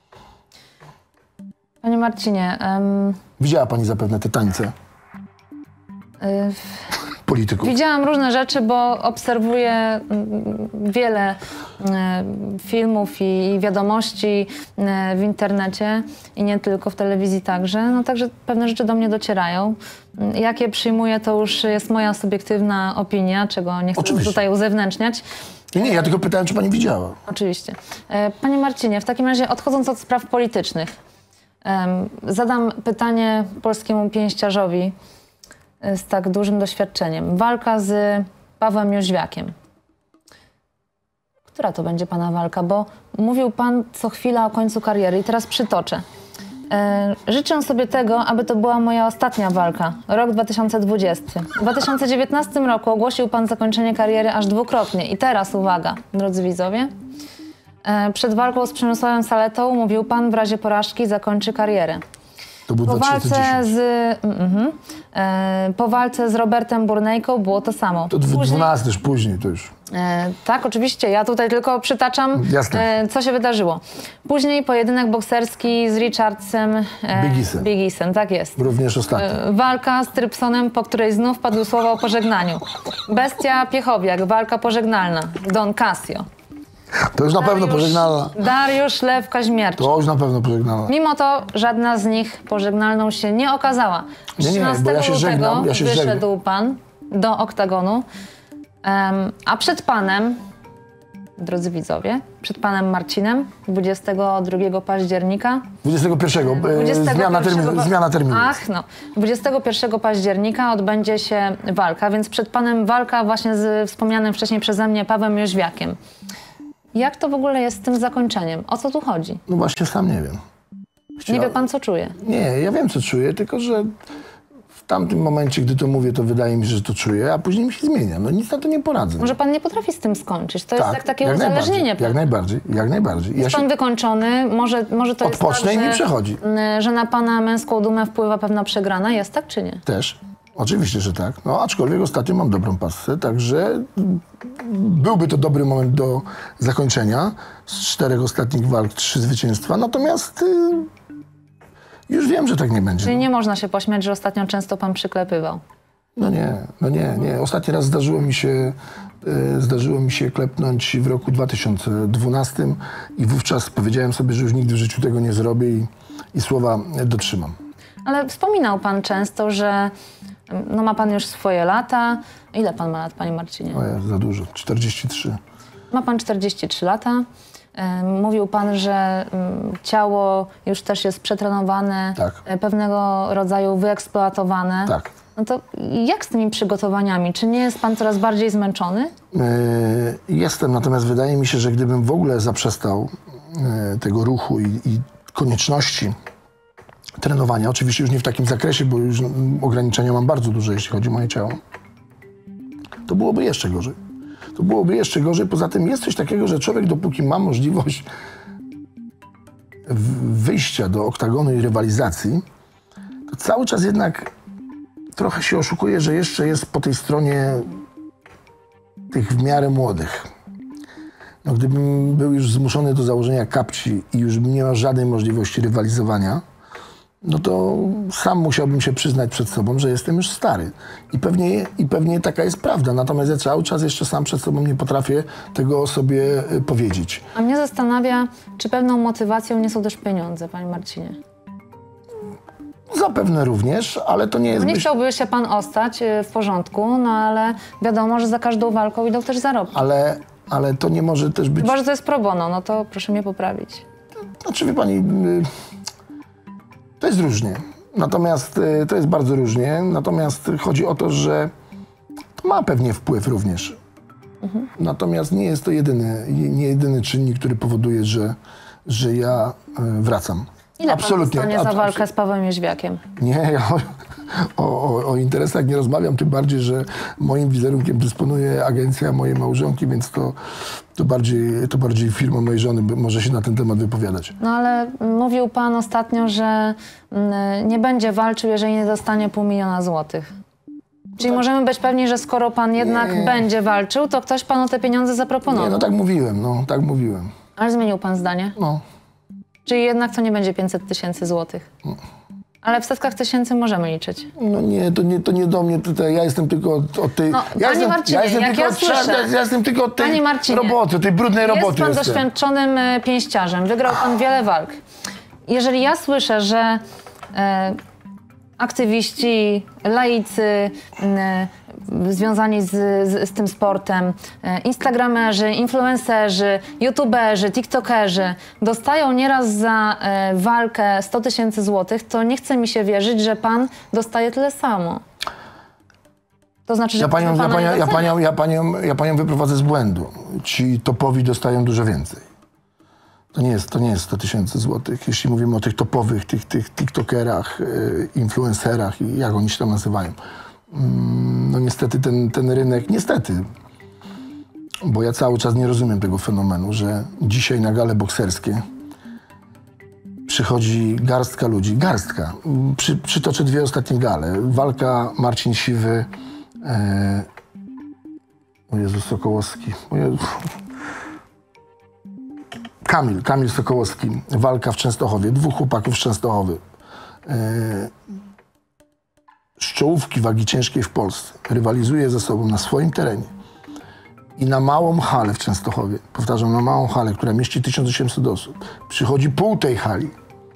[SPEAKER 1] Panie Marcinie, em,
[SPEAKER 2] Widziała pani zapewne te tańce
[SPEAKER 1] y,
[SPEAKER 2] po polityków.
[SPEAKER 1] Widziałam różne rzeczy, bo obserwuję mm, wiele e, filmów i wiadomości e, w internecie i nie tylko, w telewizji także. No także pewne rzeczy do mnie docierają. Jak je przyjmuję, to już jest moja subiektywna opinia, czego nie chcę
[SPEAKER 2] Oczywiście.
[SPEAKER 1] tutaj uzewnętrzniać.
[SPEAKER 2] Nie, nie, ja tylko pytałem, czy pani widziała.
[SPEAKER 1] Oczywiście. E, Panie Marcinie, w takim razie odchodząc od spraw politycznych, em, zadam pytanie polskiemu pięściarzowi e, z tak dużym doświadczeniem. Walka z Pawłem Jóźwiakiem. Która to będzie pana walka? Bo mówił pan co chwila o końcu kariery i teraz przytoczę. E, życzę sobie tego, aby to była moja ostatnia walka. Rok dwa tysiące dwudziesty. W dwa tysiące dziewiętnastym roku ogłosił pan zakończenie kariery aż dwukrotnie. I teraz uwaga, drodzy widzowie. E, przed walką z Przemysławem Saletą mówił pan, w razie porażki zakończy karierę.
[SPEAKER 2] To był
[SPEAKER 1] Po
[SPEAKER 2] dwa tysiące
[SPEAKER 1] walce,
[SPEAKER 2] dziesiąty.
[SPEAKER 1] z, mm, mm, e, po walce z Robertem Burnejką było to samo.
[SPEAKER 2] To dwunasty, już później to już.
[SPEAKER 1] E, tak, oczywiście. Ja tutaj tylko przytaczam,
[SPEAKER 2] Jasne.
[SPEAKER 1] e, co się wydarzyło. Później pojedynek bokserski z Richardsem e,
[SPEAKER 2] Biggisem.
[SPEAKER 1] Biggisem, tak jest.
[SPEAKER 2] Również ostatni.
[SPEAKER 1] E, walka z Trypsonem, po której znów padły słowa o pożegnaniu. Bestia Piechowiak, walka pożegnalna. Don Casio.
[SPEAKER 2] To już na pewno pożegnała.
[SPEAKER 1] Dariusz Lew Kaźmierczak.
[SPEAKER 2] To już na pewno pożegnała.
[SPEAKER 1] Mimo to żadna z nich pożegnalną się nie okazała.
[SPEAKER 2] Nie, nie, bo ja się
[SPEAKER 1] trzynastego
[SPEAKER 2] żegnam, ja się
[SPEAKER 1] wyszedł
[SPEAKER 2] żegnam.
[SPEAKER 1] pan do oktagonu, em, a przed panem, drodzy widzowie, przed panem Marcinem dwudziestego drugiego października.
[SPEAKER 2] dwudziestego pierwszego. e,
[SPEAKER 1] dwudziestego
[SPEAKER 2] Zmiana
[SPEAKER 1] pierwszego
[SPEAKER 2] terminu.
[SPEAKER 1] pa-
[SPEAKER 2] Zmiana terminu.
[SPEAKER 1] Ach, no. dwudziestego pierwszego października odbędzie się walka, więc przed panem walka właśnie z wspomnianym wcześniej przeze mnie Pawłem Jóźwiakiem. Jak to w ogóle jest z tym zakończeniem? O co tu chodzi?
[SPEAKER 2] No właśnie sam nie wiem. Chcia-
[SPEAKER 1] Nie wie pan, co czuje.
[SPEAKER 2] Nie, ja wiem, co czuję, tylko że w tamtym momencie, gdy to mówię, to wydaje mi się, że to czuję, a później mi się zmienia. No nic na to nie poradzę.
[SPEAKER 1] Może pan nie potrafi z tym skończyć. To jest jak takie
[SPEAKER 2] jak
[SPEAKER 1] uzależnienie.
[SPEAKER 2] najbardziej, jak najbardziej, jak najbardziej. Ja
[SPEAKER 1] Jest pan wykończony, może, może to jest
[SPEAKER 2] Odpocznę
[SPEAKER 1] tak,
[SPEAKER 2] i mi
[SPEAKER 1] że,
[SPEAKER 2] przechodzi.
[SPEAKER 1] m, że na pana męską dumę wpływa pewna przegrana. Jest tak czy nie?
[SPEAKER 2] Też. Oczywiście, że tak. No, aczkolwiek ostatnio mam dobrą passę, także byłby to dobry moment do zakończenia. Z czterech ostatnich walk trzy zwycięstwa, natomiast y, już wiem, że tak nie będzie.
[SPEAKER 1] Czyli
[SPEAKER 2] No.
[SPEAKER 1] nie można się pośmiać, że ostatnio często pan przyklepywał.
[SPEAKER 2] No nie, no nie, nie. Ostatni raz zdarzyło mi się, y, zdarzyło mi się klepnąć w roku dwa tysiące dwunastym i wówczas powiedziałem sobie, że już nigdy w życiu tego nie zrobię i, i słowa dotrzymam.
[SPEAKER 1] Ale wspominał pan często, że no, ma pan już swoje lata. Ile pan ma lat, panie Marcinie?
[SPEAKER 2] O jest za dużo, czterdzieści trzy.
[SPEAKER 1] Ma pan czterdzieści trzy lata. Ym, Mówił pan, że ym, ciało już też jest przetrenowane,
[SPEAKER 2] Tak.
[SPEAKER 1] y, pewnego rodzaju wyeksploatowane.
[SPEAKER 2] Tak.
[SPEAKER 1] No to jak z tymi przygotowaniami? Czy nie jest pan coraz bardziej zmęczony?
[SPEAKER 2] Yy, Jestem, natomiast wydaje mi się, że gdybym w ogóle zaprzestał yy, tego ruchu i, i konieczności trenowania, oczywiście już nie w takim zakresie, bo już mm, ograniczenia mam bardzo duże, jeśli chodzi o moje ciało, to byłoby jeszcze gorzej. To byłoby jeszcze gorzej. Poza tym jest coś takiego, że człowiek, dopóki ma możliwość w- wyjścia do oktagonu i rywalizacji, to cały czas jednak trochę się oszukuje, że jeszcze jest po tej stronie tych w miarę młodych. No, gdybym był już zmuszony do założenia kapci i już bym nie miał żadnej możliwości rywalizowania, no to sam musiałbym się przyznać przed sobą, że jestem już stary. I pewnie, i pewnie taka jest prawda. Natomiast ja cały czas jeszcze sam przed sobą nie potrafię tego sobie y, powiedzieć.
[SPEAKER 1] A mnie zastanawia, czy pewną motywacją nie są też pieniądze, panie Marcinie.
[SPEAKER 2] Zapewne również, ale to nie jest...
[SPEAKER 1] No nie
[SPEAKER 2] myśl-
[SPEAKER 1] chciałby się pan ostać y, w porządku, no ale wiadomo, że za każdą walką idą też zarobki.
[SPEAKER 2] ale, ale to nie może też być...
[SPEAKER 1] Chyba, że to jest pro bono, no to proszę mnie poprawić.
[SPEAKER 2] Znaczy, wie pani, y, to jest różnie. Natomiast y, to jest bardzo różnie. Natomiast chodzi o to, że to ma pewnie wpływ również.
[SPEAKER 1] Mhm.
[SPEAKER 2] Natomiast nie jest to jedyny, nie jedyny czynnik, który powoduje, że, że ja y, wracam.
[SPEAKER 1] Ile pan dostanie za
[SPEAKER 2] ab-
[SPEAKER 1] walkę z Pawłem Jóźwiakiem?
[SPEAKER 2] Nie, ja o, o, o interesach nie rozmawiam, tym bardziej, że moim wizerunkiem dysponuje agencja mojej małżonki, więc to, to, bardziej, to bardziej firma mojej żony by- może się na ten temat wypowiadać.
[SPEAKER 1] No ale mówił pan ostatnio, że mm, nie będzie walczył, jeżeli nie dostanie pół miliona złotych. Czyli możemy być pewni, że skoro pan jednak
[SPEAKER 2] Nie.
[SPEAKER 1] będzie walczył, to ktoś panu te pieniądze zaproponował.
[SPEAKER 2] Nie, no tak mówiłem, no tak mówiłem.
[SPEAKER 1] Ale zmienił pan zdanie.
[SPEAKER 2] No.
[SPEAKER 1] Czyli jednak to nie będzie pięćset tysięcy złotych. Ale w setkach tysięcy możemy liczyć.
[SPEAKER 2] No nie, to nie, to nie do mnie tutaj. Ja jestem tylko od, od tej...
[SPEAKER 1] No,
[SPEAKER 2] ja,
[SPEAKER 1] panie
[SPEAKER 2] jestem,
[SPEAKER 1] Marcinie,
[SPEAKER 2] ja, jestem
[SPEAKER 1] jak
[SPEAKER 2] tylko
[SPEAKER 1] ja
[SPEAKER 2] od,
[SPEAKER 1] słyszę-
[SPEAKER 2] ja jestem tylko od tej
[SPEAKER 1] Panie Marcinie,
[SPEAKER 2] roboty, tej brudnej roboty
[SPEAKER 1] Jest pan
[SPEAKER 2] jestem.
[SPEAKER 1] doświadczonym e, pięściarzem, wygrał pan wiele walk. Jeżeli ja słyszę, że e, aktywiści, laicy e, związani z, z, z tym sportem, e, instagramerzy, influencerzy, youtuberzy, tiktokerzy dostają nieraz za e, walkę sto tysięcy złotych, to nie chce mi się wierzyć, że pan dostaje tyle samo. To znaczy, że
[SPEAKER 2] Ja panią, ja,
[SPEAKER 1] pana nie
[SPEAKER 2] panią, ja,
[SPEAKER 1] docenia.
[SPEAKER 2] panią, ja, panią, ja panią wyprowadzę z błędu. Ci topowi dostają dużo więcej. To nie jest, to nie jest sto tysięcy złotych. Jeśli mówimy o tych topowych, tych, tych tiktokerach, yy, influencerach i jak oni się tam nazywają. Mm, no niestety ten, ten rynek, niestety, bo ja cały czas nie rozumiem tego fenomenu, że dzisiaj na gale bokserskie przychodzi garstka ludzi, garstka. Przy, przytoczę dwie ostatnie gale. Walka Marcin Siwy, e, o Jezu, Sokołowski, o Jezu. Kamil, Kamil Sokołowski, walka w Częstochowie, dwóch chłopaków z Częstochowy. E, z czołówki wagi ciężkiej w Polsce, rywalizuje ze sobą na swoim terenie i na małą halę w Częstochowie, powtarzam, na małą halę, która mieści tysiąc osiemset osób, przychodzi pół tej hali,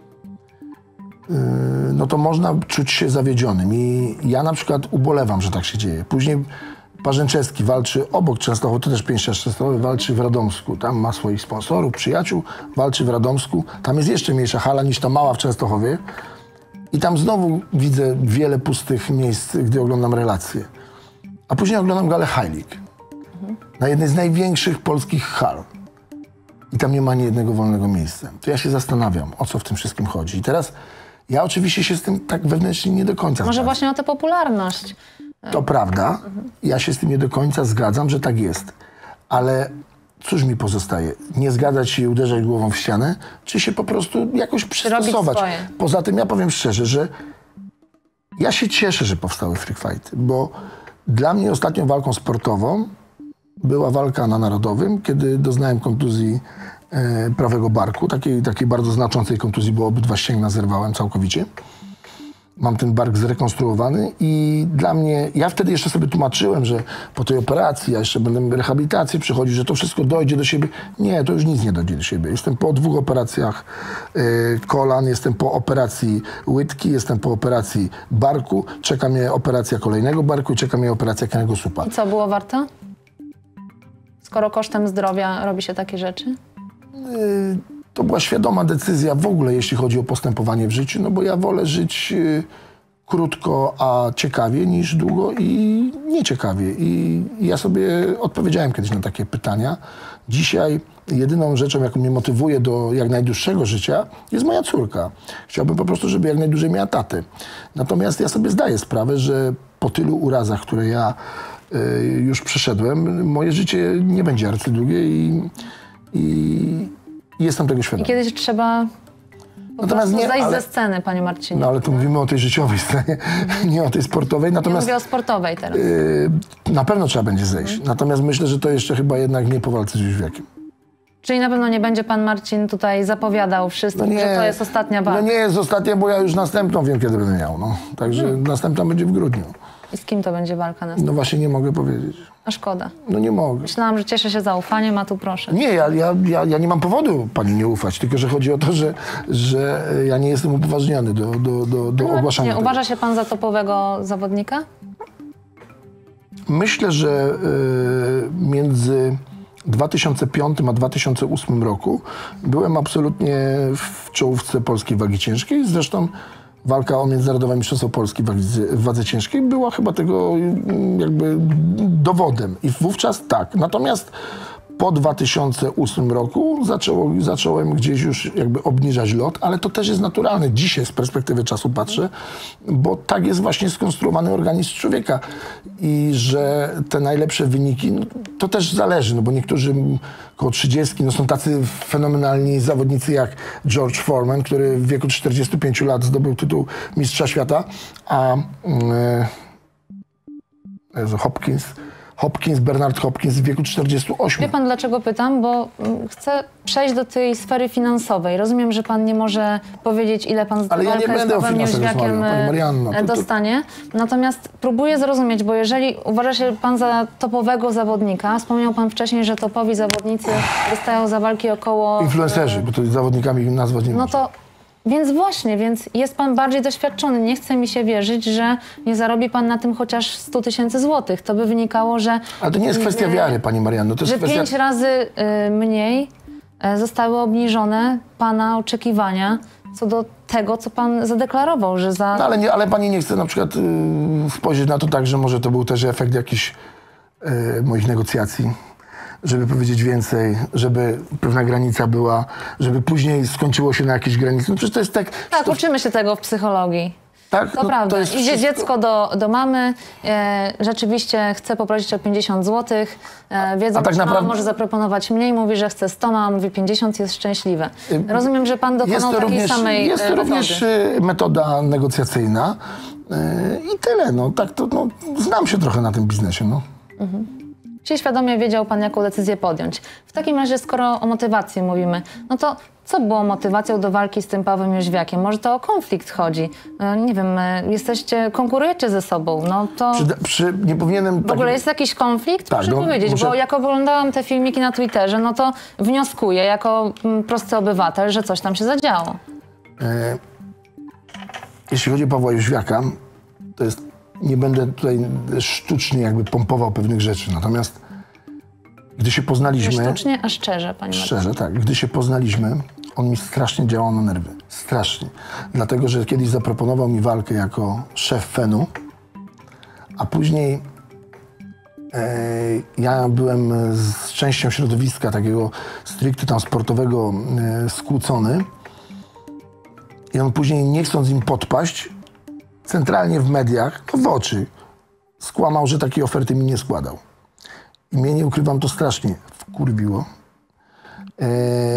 [SPEAKER 2] no to można czuć się zawiedzionym. I ja na przykład ubolewam, że tak się dzieje. Później Parzęczewski walczy obok Częstochowy, to też pięściarz Częstochowy, walczy w Radomsku. Tam ma swoich sponsorów, przyjaciół, walczy w Radomsku. Tam jest jeszcze mniejsza hala niż ta mała w Częstochowie. I tam znowu widzę wiele pustych miejsc, gdy oglądam relacje. A później oglądam galę High League. Na jednej z największych polskich hal. I tam nie ma ani jednego wolnego miejsca. To ja się zastanawiam, o co w tym wszystkim chodzi. I teraz ja oczywiście się z tym tak wewnętrznie nie do końca
[SPEAKER 1] Może
[SPEAKER 2] zgadzam.
[SPEAKER 1] właśnie o tę popularność.
[SPEAKER 2] To prawda. Ja się z tym nie do końca zgadzam, że tak jest. Ale cóż mi pozostaje? Nie zgadzać się i uderzać głową w ścianę, czy się po prostu jakoś przystosować?
[SPEAKER 1] swoje.
[SPEAKER 2] Poza tym ja powiem szczerze, że ja się cieszę, że powstały freak fighty, bo dla mnie ostatnią walką sportową była walka na Narodowym, kiedy doznałem kontuzji e, prawego barku, takiej, takiej bardzo znaczącej kontuzji, bo obydwa ścięgna zerwałem całkowicie. Mam ten bark zrekonstruowany i dla mnie, ja wtedy jeszcze sobie tłumaczyłem, że po tej operacji, ja jeszcze będę rehabilitację przychodzić, że to wszystko dojdzie do siebie. Nie, to już nic nie dojdzie do siebie. Jestem po dwóch operacjach y, kolan, jestem po operacji łydki, jestem po operacji barku, czeka mnie operacja kolejnego barku i czeka mnie operacja kręgosłupa.
[SPEAKER 1] I co, było warto? Skoro kosztem zdrowia robi się takie rzeczy?
[SPEAKER 2] Y, To była świadoma decyzja w ogóle, jeśli chodzi o postępowanie w życiu, no bo ja wolę żyć y, krótko, a ciekawie, niż długo i nieciekawie. I, I ja sobie odpowiedziałem kiedyś na takie pytania. Dzisiaj jedyną rzeczą, jaką mnie motywuje do jak najdłuższego życia, jest moja córka. Chciałbym po prostu, żeby jak najdłużej miała tatę. Natomiast ja sobie zdaję sprawę, że po tylu urazach, które ja y, już przeszedłem, moje życie nie będzie arcydługie i, i jestem tego
[SPEAKER 1] I
[SPEAKER 2] świadomy.
[SPEAKER 1] kiedyś trzeba po
[SPEAKER 2] Natomiast
[SPEAKER 1] prostu
[SPEAKER 2] nie,
[SPEAKER 1] zejść
[SPEAKER 2] ale-
[SPEAKER 1] ze sceny, panie Marcinie.
[SPEAKER 2] No ale tu mówimy o tej życiowej scenie, nie o tej sportowej.
[SPEAKER 1] Nie
[SPEAKER 2] Natomiast
[SPEAKER 1] mówię o sportowej teraz.
[SPEAKER 2] yy, na pewno trzeba będzie zejść. Natomiast myślę, że to jeszcze chyba jednak nie po walce z Jóźwiakiem.
[SPEAKER 1] Czyli na pewno nie będzie pan Marcin tutaj zapowiadał wszystkim, że to jest ostatnia walka.
[SPEAKER 2] No nie jest ostatnia, bo ja już następną wiem, kiedy będę miał. No. Także
[SPEAKER 1] Hmm.
[SPEAKER 2] następna będzie w grudniu.
[SPEAKER 1] I z kim to będzie walka następna?
[SPEAKER 2] No właśnie nie mogę powiedzieć.
[SPEAKER 1] A szkoda.
[SPEAKER 2] No nie mogę.
[SPEAKER 1] Myślałam, że cieszę się zaufaniem, a tu proszę.
[SPEAKER 2] Nie, ja, ja, ja, ja nie mam powodu pani nie ufać, tylko że chodzi o to, że, że ja nie jestem upoważniony do, do, do, do ogłaszania
[SPEAKER 1] Nie,
[SPEAKER 2] tego.
[SPEAKER 1] uważa się pan za topowego zawodnika?
[SPEAKER 2] Myślę, że y, między dwa tysiące piątym a dwa tysiące ósmym roku byłem absolutnie w czołówce polskiej wagi ciężkiej. Zresztą walka o międzynarodowe mistrzostwo Polski w wadze, w wadze ciężkiej była chyba tego y, jakby dowodem. I wówczas tak. Natomiast po dwa tysiące ósmym roku zaczęło, zacząłem gdzieś już jakby obniżać lot, ale to też jest naturalne. Dzisiaj z perspektywy czasu patrzę, bo tak jest właśnie skonstruowany organizm człowieka i że te najlepsze wyniki, no, to też zależy, no bo niektórzy koło trzydziestki, no są tacy fenomenalni zawodnicy jak George Foreman, który w wieku czterdziestu pięciu lat zdobył tytuł mistrza świata, a yy, Hopkins Hopkins, Bernard Hopkins w wieku czterdziestu ośmiu.
[SPEAKER 1] Wie pan, dlaczego pytam? Bo mm, chcę przejść do tej sfery finansowej. Rozumiem, że pan nie może powiedzieć, ile pan z
[SPEAKER 2] Ale ja nie
[SPEAKER 1] walkę z
[SPEAKER 2] będę o
[SPEAKER 1] Pawłem
[SPEAKER 2] finansach
[SPEAKER 1] Jóźwiakiem
[SPEAKER 2] rozmawiał, pani Marianno, to- to-
[SPEAKER 1] dostanie. Natomiast próbuję zrozumieć, bo jeżeli uważa się pan za topowego zawodnika, wspomniał pan wcześniej, że topowi zawodnicy dostają za walki około...
[SPEAKER 2] Influencerzy, bo to zawodnikami nazwać nie
[SPEAKER 1] No
[SPEAKER 2] można.
[SPEAKER 1] to, więc właśnie, więc jest pan bardziej doświadczony. Nie chce mi się wierzyć, że nie zarobi pan na tym chociaż stu tysięcy złotych. To by wynikało, że...
[SPEAKER 2] Ale to nie jest kwestia
[SPEAKER 1] y,
[SPEAKER 2] wiary, pani Marianno. To jest
[SPEAKER 1] że
[SPEAKER 2] kwestia...
[SPEAKER 1] pięć razy y, mniej y, zostały obniżone pana oczekiwania co do tego, co pan zadeklarował, że za...
[SPEAKER 2] No, ale, nie, ale pani nie chce na przykład y, spojrzeć na to tak, że może to był też efekt jakichś y, moich negocjacji, żeby powiedzieć więcej, żeby pewna granica była, żeby później skończyło się na jakiejś granicy. No przecież to jest tak...
[SPEAKER 1] Tak,
[SPEAKER 2] to,
[SPEAKER 1] uczymy się tego w psychologii.
[SPEAKER 2] tak?
[SPEAKER 1] To
[SPEAKER 2] No,
[SPEAKER 1] prawda.
[SPEAKER 2] to jest
[SPEAKER 1] Idzie
[SPEAKER 2] wszystko...
[SPEAKER 1] dziecko do, do mamy, e, rzeczywiście chce poprosić o pięćdziesiąt złotych, e, wiedząc,
[SPEAKER 2] a tak
[SPEAKER 1] że mama
[SPEAKER 2] naprawdę-
[SPEAKER 1] może zaproponować mniej, mówi, że chce sto, mama mówi pięćdziesiąt, jest szczęśliwe. Rozumiem, że pan
[SPEAKER 2] Jest
[SPEAKER 1] dokonał
[SPEAKER 2] to
[SPEAKER 1] takiej
[SPEAKER 2] również,
[SPEAKER 1] samej
[SPEAKER 2] jest
[SPEAKER 1] e,
[SPEAKER 2] to
[SPEAKER 1] metody.
[SPEAKER 2] również y, metoda negocjacyjna y, i tyle. No, tak to, no, znam się trochę na tym biznesie. No.
[SPEAKER 1] Czyli świadomie wiedział pan, jaką decyzję podjąć. W takim razie, skoro o motywacji mówimy, no to co było motywacją do walki z tym Pawłem Jóźwiakiem? Może to o konflikt chodzi? E, nie wiem, e, jesteście, konkurujecie ze sobą, no to...
[SPEAKER 2] Przy, przy, nie powinienem...
[SPEAKER 1] W ogóle jest jakiś konflikt?
[SPEAKER 2] Tak,
[SPEAKER 1] Proszę
[SPEAKER 2] no,
[SPEAKER 1] powiedzieć,
[SPEAKER 2] muszę-
[SPEAKER 1] bo jak oglądałam te filmiki na Twitterze, no to wnioskuję jako mm, prosty obywatel, że coś tam się zadziało.
[SPEAKER 2] E, jeśli chodzi o Pawła Jóźwiaka, to jest, nie będę tutaj sztucznie jakby pompował pewnych rzeczy, natomiast gdy się
[SPEAKER 1] Nie
[SPEAKER 2] poznaliśmy,
[SPEAKER 1] sztucznie, a szczerze, pani Marta.
[SPEAKER 2] szczerze tak, gdy się poznaliśmy, on mi strasznie działał na nerwy, strasznie, dlatego, że kiedyś zaproponował mi walkę jako szef Fenu, a później e, ja byłem z częścią środowiska takiego stricte tam sportowego e, skłócony. I on później, nie chcąc im podpaść, centralnie w mediach, no w oczy, skłamał, że takiej oferty mi nie składał. I mnie, nie ukrywam, to strasznie wkurwiło. Eee,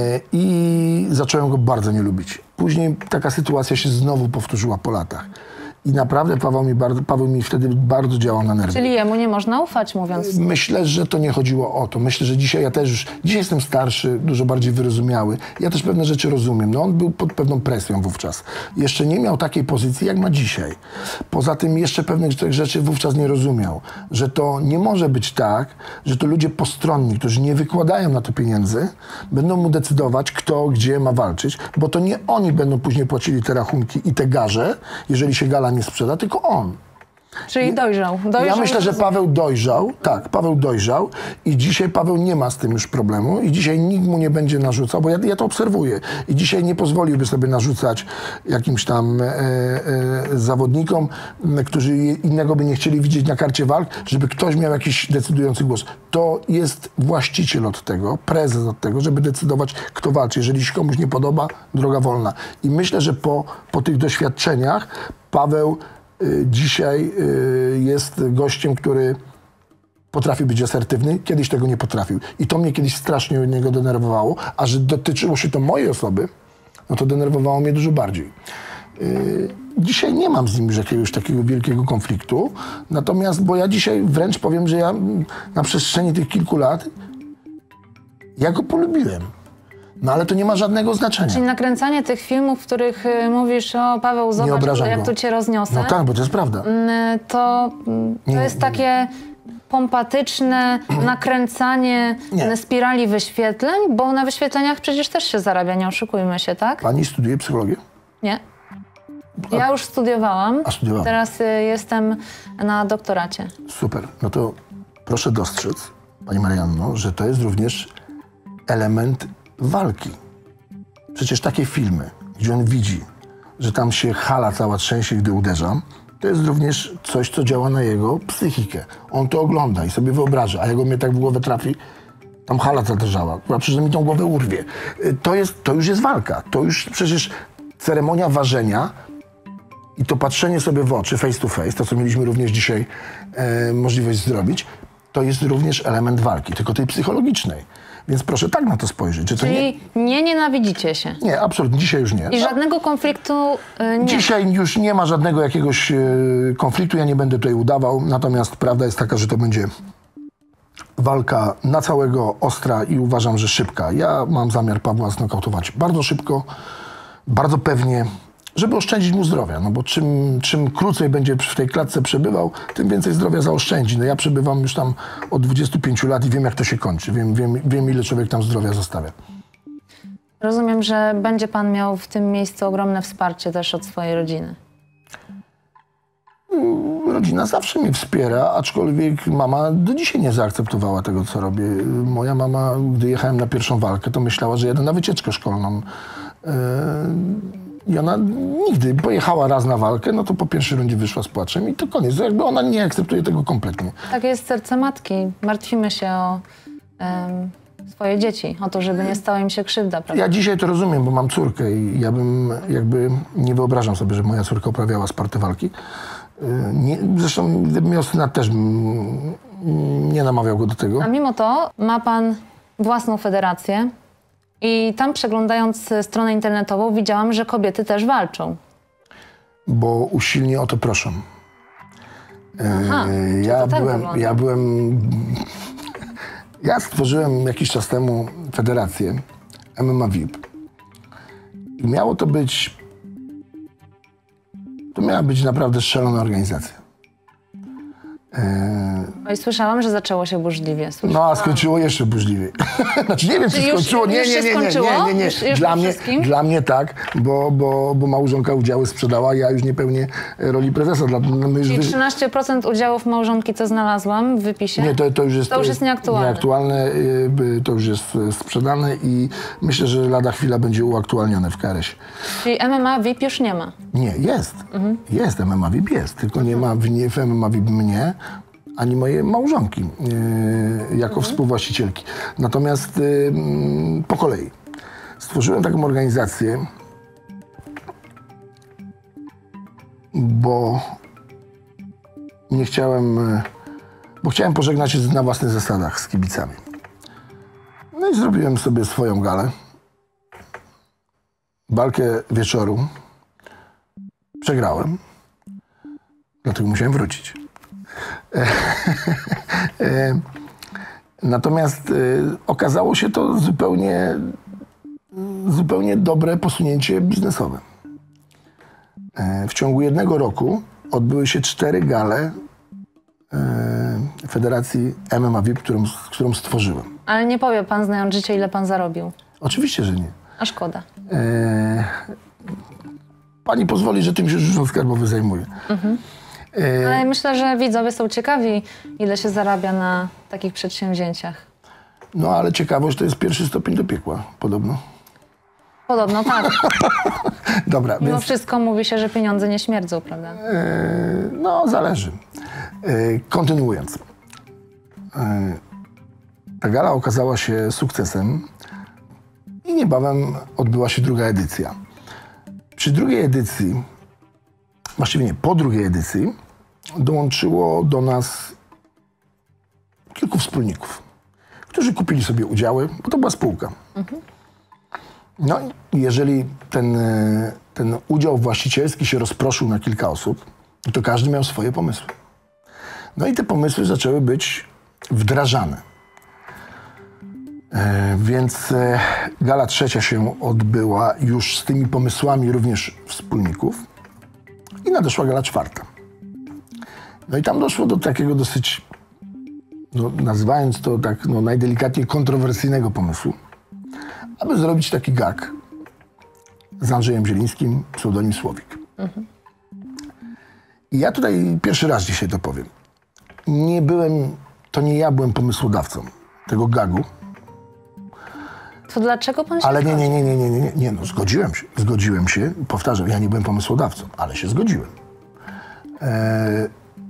[SPEAKER 2] I zacząłem go bardzo nie lubić. Później taka sytuacja się znowu powtórzyła po latach. I naprawdę Paweł mi, bardzo, Paweł mi wtedy bardzo działał na nerwy.
[SPEAKER 1] Czyli jemu nie można ufać, mówiąc...
[SPEAKER 2] Myślę, że to nie chodziło o to. Myślę, że dzisiaj ja też już, dzisiaj jestem starszy, dużo bardziej wyrozumiały. Ja też pewne rzeczy rozumiem. No on był pod pewną presją wówczas. Jeszcze nie miał takiej pozycji, jak ma dzisiaj. Poza tym jeszcze pewnych rzeczy wówczas nie rozumiał. Że to nie może być tak, że to ludzie postronni, którzy nie wykładają na to pieniędzy, będą mu decydować, kto gdzie ma walczyć, bo to nie oni będą później płacili te rachunki i te garze, jeżeli się gala nie sprzeda, tylko on.
[SPEAKER 1] Czyli dojrzał. dojrzał
[SPEAKER 2] Ja myślę, że
[SPEAKER 1] rozumiem.
[SPEAKER 2] Paweł dojrzał, tak, Paweł dojrzał i dzisiaj Paweł nie ma z tym już problemu i dzisiaj nikt mu nie będzie narzucał, bo ja, ja to obserwuję i dzisiaj nie pozwoliłby sobie narzucać jakimś tam e, e, zawodnikom, m, którzy innego by nie chcieli widzieć na karcie walk, żeby ktoś miał jakiś decydujący głos. To jest właściciel od tego, prezes od tego, żeby decydować, kto walczy. Jeżeli się komuś nie podoba, droga wolna. I myślę, że po, po tych doświadczeniach Paweł y, dzisiaj y, jest gościem, który potrafi być asertywny, kiedyś tego nie potrafił. I to mnie kiedyś strasznie od niego denerwowało, a że dotyczyło się to mojej osoby, no to denerwowało mnie dużo bardziej. Yy, dzisiaj nie mam z nim już jakiegoś takiego wielkiego konfliktu, natomiast, bo ja dzisiaj wręcz powiem, że ja mm, na przestrzeni tych kilku lat ja go polubiłem. No ale to nie ma żadnego znaczenia.
[SPEAKER 1] Czyli nakręcanie tych filmów, w których y, mówisz, o Paweł,
[SPEAKER 2] Nie
[SPEAKER 1] zobacz,
[SPEAKER 2] obrażam
[SPEAKER 1] jak
[SPEAKER 2] go.
[SPEAKER 1] tu cię rozniosę.
[SPEAKER 2] No tak, bo to jest prawda.
[SPEAKER 1] Y, to, y, to jest takie pompatyczne nakręcanie
[SPEAKER 2] Nie.
[SPEAKER 1] spirali wyświetleń, bo na wyświetleniach przecież też się zarabia, nie oszukujmy się, tak?
[SPEAKER 2] Pani studiuje psychologię?
[SPEAKER 1] Nie. Ja już studiowałam,
[SPEAKER 2] A studiowała.
[SPEAKER 1] teraz y, jestem na doktoracie.
[SPEAKER 2] Super. No to proszę dostrzec, Pani Marianno, że to jest również element walki. Przecież takie filmy, gdzie on widzi, że tam się hala cała trzęsie, gdy uderzam, to jest również coś, co działa na jego psychikę. On to ogląda i sobie wyobraża, a jak on mnie tak w głowę trafi, tam hala zadrżała, a przecież mi tą głowę urwie. Y, To, jest, to już jest walka. To już przecież ceremonia ważenia i to patrzenie sobie w oczy, face to face, to co mieliśmy również dzisiaj e, możliwość zrobić, to jest również element walki, tylko tej psychologicznej. Więc proszę tak na to spojrzeć. Że to nie,
[SPEAKER 1] Czyli nie nienawidzicie się.
[SPEAKER 2] nie, absolutnie, dzisiaj już nie.
[SPEAKER 1] I żadnego konfliktu y, nie.
[SPEAKER 2] Dzisiaj już nie ma żadnego jakiegoś e, konfliktu, ja nie będę tutaj udawał, natomiast prawda jest taka, że to będzie walka na całego, ostra i uważam, że szybka. Ja mam zamiar Pawła znokautować bardzo szybko, bardzo pewnie, żeby oszczędzić mu zdrowia. No bo czym, czym krócej będzie w tej klatce przebywał, tym więcej zdrowia zaoszczędzi. No ja przebywam już tam od dwudziestu pięciu lat i wiem, jak to się kończy. Wiem, wiem, wiem ile człowiek tam zdrowia zostawia.
[SPEAKER 1] Rozumiem, że będzie pan miał w tym miejscu ogromne wsparcie też od swojej rodziny.
[SPEAKER 2] Rodzina zawsze mnie wspiera, aczkolwiek mama do dzisiaj nie zaakceptowała tego, co robię. Moja mama, gdy jechałem na pierwszą walkę, to myślała, że jadę na wycieczkę szkolną. I ona nigdy pojechała raz na walkę, no to po pierwszej rundzie wyszła z płaczem i to koniec. Jakby ona nie akceptuje tego kompletnie.
[SPEAKER 1] Takie jest serce matki. Martwimy się o em, swoje dzieci, o to, żeby nie stała im się krzywda, prawda?
[SPEAKER 2] Ja dzisiaj to rozumiem, bo mam córkę i ja bym jakby nie wyobrażam sobie, że moja córka uprawiała sporty walki. Nie, zresztą gdybym miał syna, też bym nie namawiał go do tego.
[SPEAKER 1] A mimo to ma pan własną federację i tam przeglądając stronę internetową widziałam, że kobiety też walczą.
[SPEAKER 2] Bo usilnie o to proszą.
[SPEAKER 1] Aha,
[SPEAKER 2] e, ja,
[SPEAKER 1] to tak
[SPEAKER 2] byłem,
[SPEAKER 1] wygląda.
[SPEAKER 2] ja byłem... Ja stworzyłem jakiś czas temu federację M M A V I P. I miało to być... To miała być naprawdę szalona organizacja. E,
[SPEAKER 1] No i słyszałam, że zaczęło się burzliwie. Słyszałam.
[SPEAKER 2] No a skończyło jeszcze burzliwie. Znaczy nie wiem, czy
[SPEAKER 1] Czy już-
[SPEAKER 2] skończyło. Nie,
[SPEAKER 1] już
[SPEAKER 2] nie,
[SPEAKER 1] się
[SPEAKER 2] nie, nie, nie,
[SPEAKER 1] skończyło?
[SPEAKER 2] nie, nie.
[SPEAKER 1] Już- już
[SPEAKER 2] Dla
[SPEAKER 1] po
[SPEAKER 2] mnie,
[SPEAKER 1] wszystkim?
[SPEAKER 2] dla mnie tak, bo, bo, bo małżonka udziały sprzedała, ja już nie pełnię roli prezesa. Dla, no my już
[SPEAKER 1] Czyli
[SPEAKER 2] wy-
[SPEAKER 1] trzynaście procent udziałów małżonki, co znalazłam w wypisie.
[SPEAKER 2] Nie, to, to już jest,
[SPEAKER 1] To już jest nieaktualne.
[SPEAKER 2] nieaktualne, y, to już jest y, sprzedane i myślę, że lada chwila będzie uaktualnione w K R S ie.
[SPEAKER 1] Czyli M M A V I P już nie ma.
[SPEAKER 2] Nie, jest.
[SPEAKER 1] Mhm.
[SPEAKER 2] Jest M M A V I P, jest. Tylko nie ma w, nie, w M M A V I P mnie, ani mojej małżonki yy, jako
[SPEAKER 1] Mhm.
[SPEAKER 2] współwłaścicielki. Natomiast yy, po kolei. Stworzyłem taką organizację, bo nie chciałem, yy, bo chciałem pożegnać się na własnych zasadach z kibicami. No i zrobiłem sobie swoją galę. Walkę wieczoru. Przegrałem. Dlatego musiałem wrócić. Natomiast okazało się to zupełnie, zupełnie dobre posunięcie biznesowe. W ciągu jednego roku odbyły się cztery gale Federacji M M A V I P, którą, którą stworzyłem.
[SPEAKER 1] Ale nie powie pan, znając życie, ile pan zarobił.
[SPEAKER 2] Oczywiście, że nie.
[SPEAKER 1] A szkoda.
[SPEAKER 2] E, Pani pozwoli, że tym się Urząd Skarbowy zajmuje.
[SPEAKER 1] Mhm.
[SPEAKER 2] E,
[SPEAKER 1] Ale myślę, że widzowie są ciekawi, ile się zarabia na takich przedsięwzięciach.
[SPEAKER 2] No ale ciekawość to jest pierwszy stopień do piekła, podobno.
[SPEAKER 1] Podobno tak.
[SPEAKER 2] Dobra,
[SPEAKER 1] Mimo
[SPEAKER 2] więc
[SPEAKER 1] wszystko mówi się, że pieniądze nie śmierdzą, prawda?
[SPEAKER 2] e, no zależy. E, kontynuując. E, ta gala okazała się sukcesem i niebawem odbyła się druga edycja. Przy drugiej edycji, właściwie nie, po drugiej edycji dołączyło do nas kilku wspólników, którzy kupili sobie udziały, bo to była spółka. Mhm. No i jeżeli ten, ten udział właścicielski się rozproszył na kilka osób, to każdy miał swoje pomysły. No i te pomysły zaczęły być wdrażane. E, więc e, gala trzecia się odbyła już z tymi pomysłami również wspólników i nadeszła gala czwarta. No i tam doszło do takiego dosyć, no, nazywając to tak no, najdelikatniej kontrowersyjnego pomysłu, aby zrobić taki gag z Andrzejem Zielińskim, pseudonim Słowik. Mhm. I ja tutaj pierwszy raz dzisiaj to powiem. Nie byłem, to nie ja byłem pomysłodawcą tego gagu.
[SPEAKER 1] To dlaczego pan się
[SPEAKER 2] Ale nie,
[SPEAKER 1] zgodzi?
[SPEAKER 2] nie, nie, nie, nie, nie, nie, no zgodziłem się, zgodziłem się, powtarzam, ja nie byłem pomysłodawcą, ale się zgodziłem. Eee,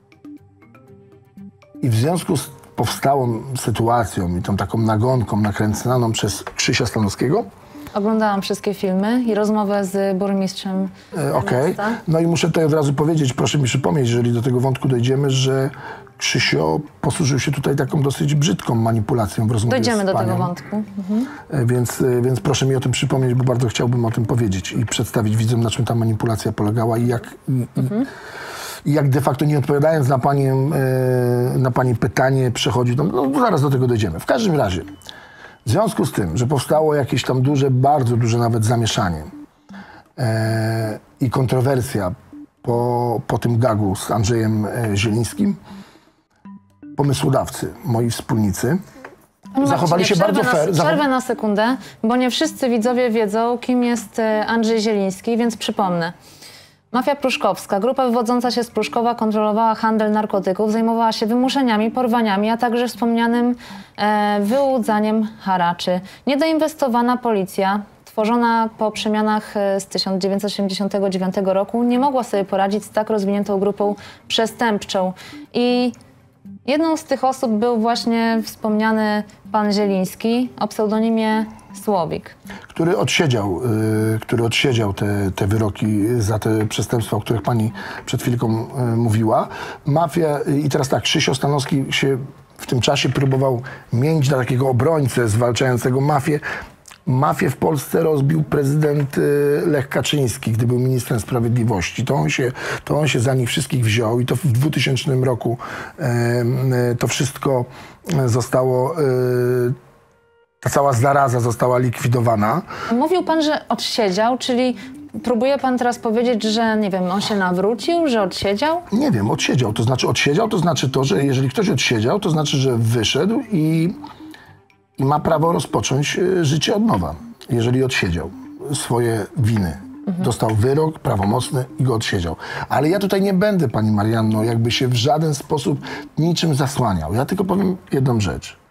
[SPEAKER 2] I w związku z powstałą sytuacją i tą taką nagonką nakręcaną przez Krzysia Stanowskiego,
[SPEAKER 1] Oglądałam wszystkie filmy i rozmowę z burmistrzem
[SPEAKER 2] e, okej,
[SPEAKER 1] miasta.
[SPEAKER 2] no i muszę tutaj od razu powiedzieć, proszę mi przypomnieć, jeżeli do tego wątku dojdziemy, że Krzysio posłużył się tutaj taką dosyć brzydką manipulacją w rozmowie
[SPEAKER 1] Dojdziemy
[SPEAKER 2] z
[SPEAKER 1] do
[SPEAKER 2] panią.
[SPEAKER 1] tego wątku. Mhm.
[SPEAKER 2] E, Więc, e, więc proszę mi o tym przypomnieć, bo bardzo chciałbym o tym powiedzieć i przedstawić widzom, na czym ta manipulacja polegała i jak, i, i, I jak de facto nie odpowiadając na pani, e, na pani pytanie, przechodzi, no, no zaraz do tego dojdziemy. W każdym razie, w związku z tym, że powstało jakieś tam duże, bardzo duże nawet zamieszanie e, i kontrowersja po, po tym gagu z Andrzejem e, Zielińskim, pomysłodawcy, moi wspólnicy,
[SPEAKER 1] Panie
[SPEAKER 2] zachowali się
[SPEAKER 1] Marcinie,
[SPEAKER 2] bardzo
[SPEAKER 1] przerwę
[SPEAKER 2] fair.
[SPEAKER 1] Na,
[SPEAKER 2] zachow-
[SPEAKER 1] przerwę na sekundę, bo nie wszyscy widzowie wiedzą, kim jest e, Andrzej Zieliński, więc przypomnę. Mafia pruszkowska, grupa wywodząca się z Pruszkowa, kontrolowała handel narkotyków, zajmowała się wymuszeniami, porwaniami, a także wspomnianym e, wyłudzaniem haraczy. Niedoinwestowana policja, tworzona po przemianach e, z tysiąc dziewięćset osiemdziesiątego dziewiątego roku, nie mogła sobie poradzić z tak rozwiniętą grupą przestępczą. I jedną z tych osób był właśnie wspomniany pan Zieliński o pseudonimie Słowik.
[SPEAKER 2] który odsiedział, y, który odsiedział te, te wyroki za te przestępstwa, o których pani przed chwilką y, mówiła. Mafia, y, i teraz tak, Krzysio Stanowski się w tym czasie próbował mieć na takiego obrońcę zwalczającego mafię. Mafię w Polsce rozbił prezydent y, Lech Kaczyński, gdy był ministrem sprawiedliwości. To on się, to on się za nich wszystkich wziął i to w dwutysięcznym roku y, y, to wszystko zostało... Y, Ta cała zaraza została likwidowana.
[SPEAKER 1] Mówił pan, że odsiedział, czyli próbuje pan teraz powiedzieć, że nie wiem, on się nawrócił, że odsiedział?
[SPEAKER 2] Nie wiem, odsiedział. To znaczy odsiedział, to znaczy to, że jeżeli ktoś odsiedział, to znaczy, że wyszedł i, i ma prawo rozpocząć e, życie od nowa. Jeżeli odsiedział swoje winy. Mhm. Dostał wyrok prawomocny i go odsiedział. Ale ja tutaj nie będę, pani Marianno, jakby się w żaden sposób niczym zasłaniał. Ja tylko powiem jedną rzecz.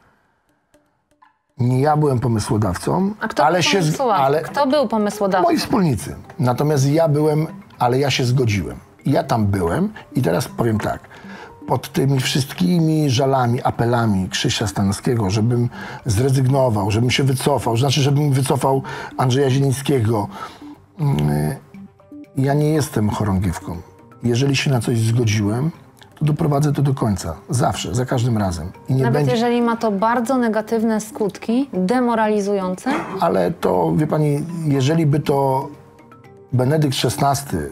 [SPEAKER 2] Nie ja byłem pomysłodawcą,
[SPEAKER 1] A kto
[SPEAKER 2] ale
[SPEAKER 1] był
[SPEAKER 2] się... z-
[SPEAKER 1] pomysłodawcą?
[SPEAKER 2] Ale
[SPEAKER 1] Kto był pomysłodawcą?
[SPEAKER 2] moi wspólnicy. Natomiast ja byłem, ale ja się zgodziłem. Ja tam byłem i teraz powiem tak. Pod tymi wszystkimi żalami, apelami Krzysia Stanowskiego, żebym zrezygnował, żebym się wycofał, znaczy, żebym wycofał Andrzeja Zielińskiego. Yy, ja nie jestem chorągiewką. Jeżeli się na coś zgodziłem, to doprowadzę to do końca. Zawsze, za każdym razem. I nie
[SPEAKER 1] Nawet
[SPEAKER 2] będzie...
[SPEAKER 1] jeżeli ma to bardzo negatywne skutki, demoralizujące?
[SPEAKER 2] Ale to, wie pani, jeżeli by to Benedykt szesnasty,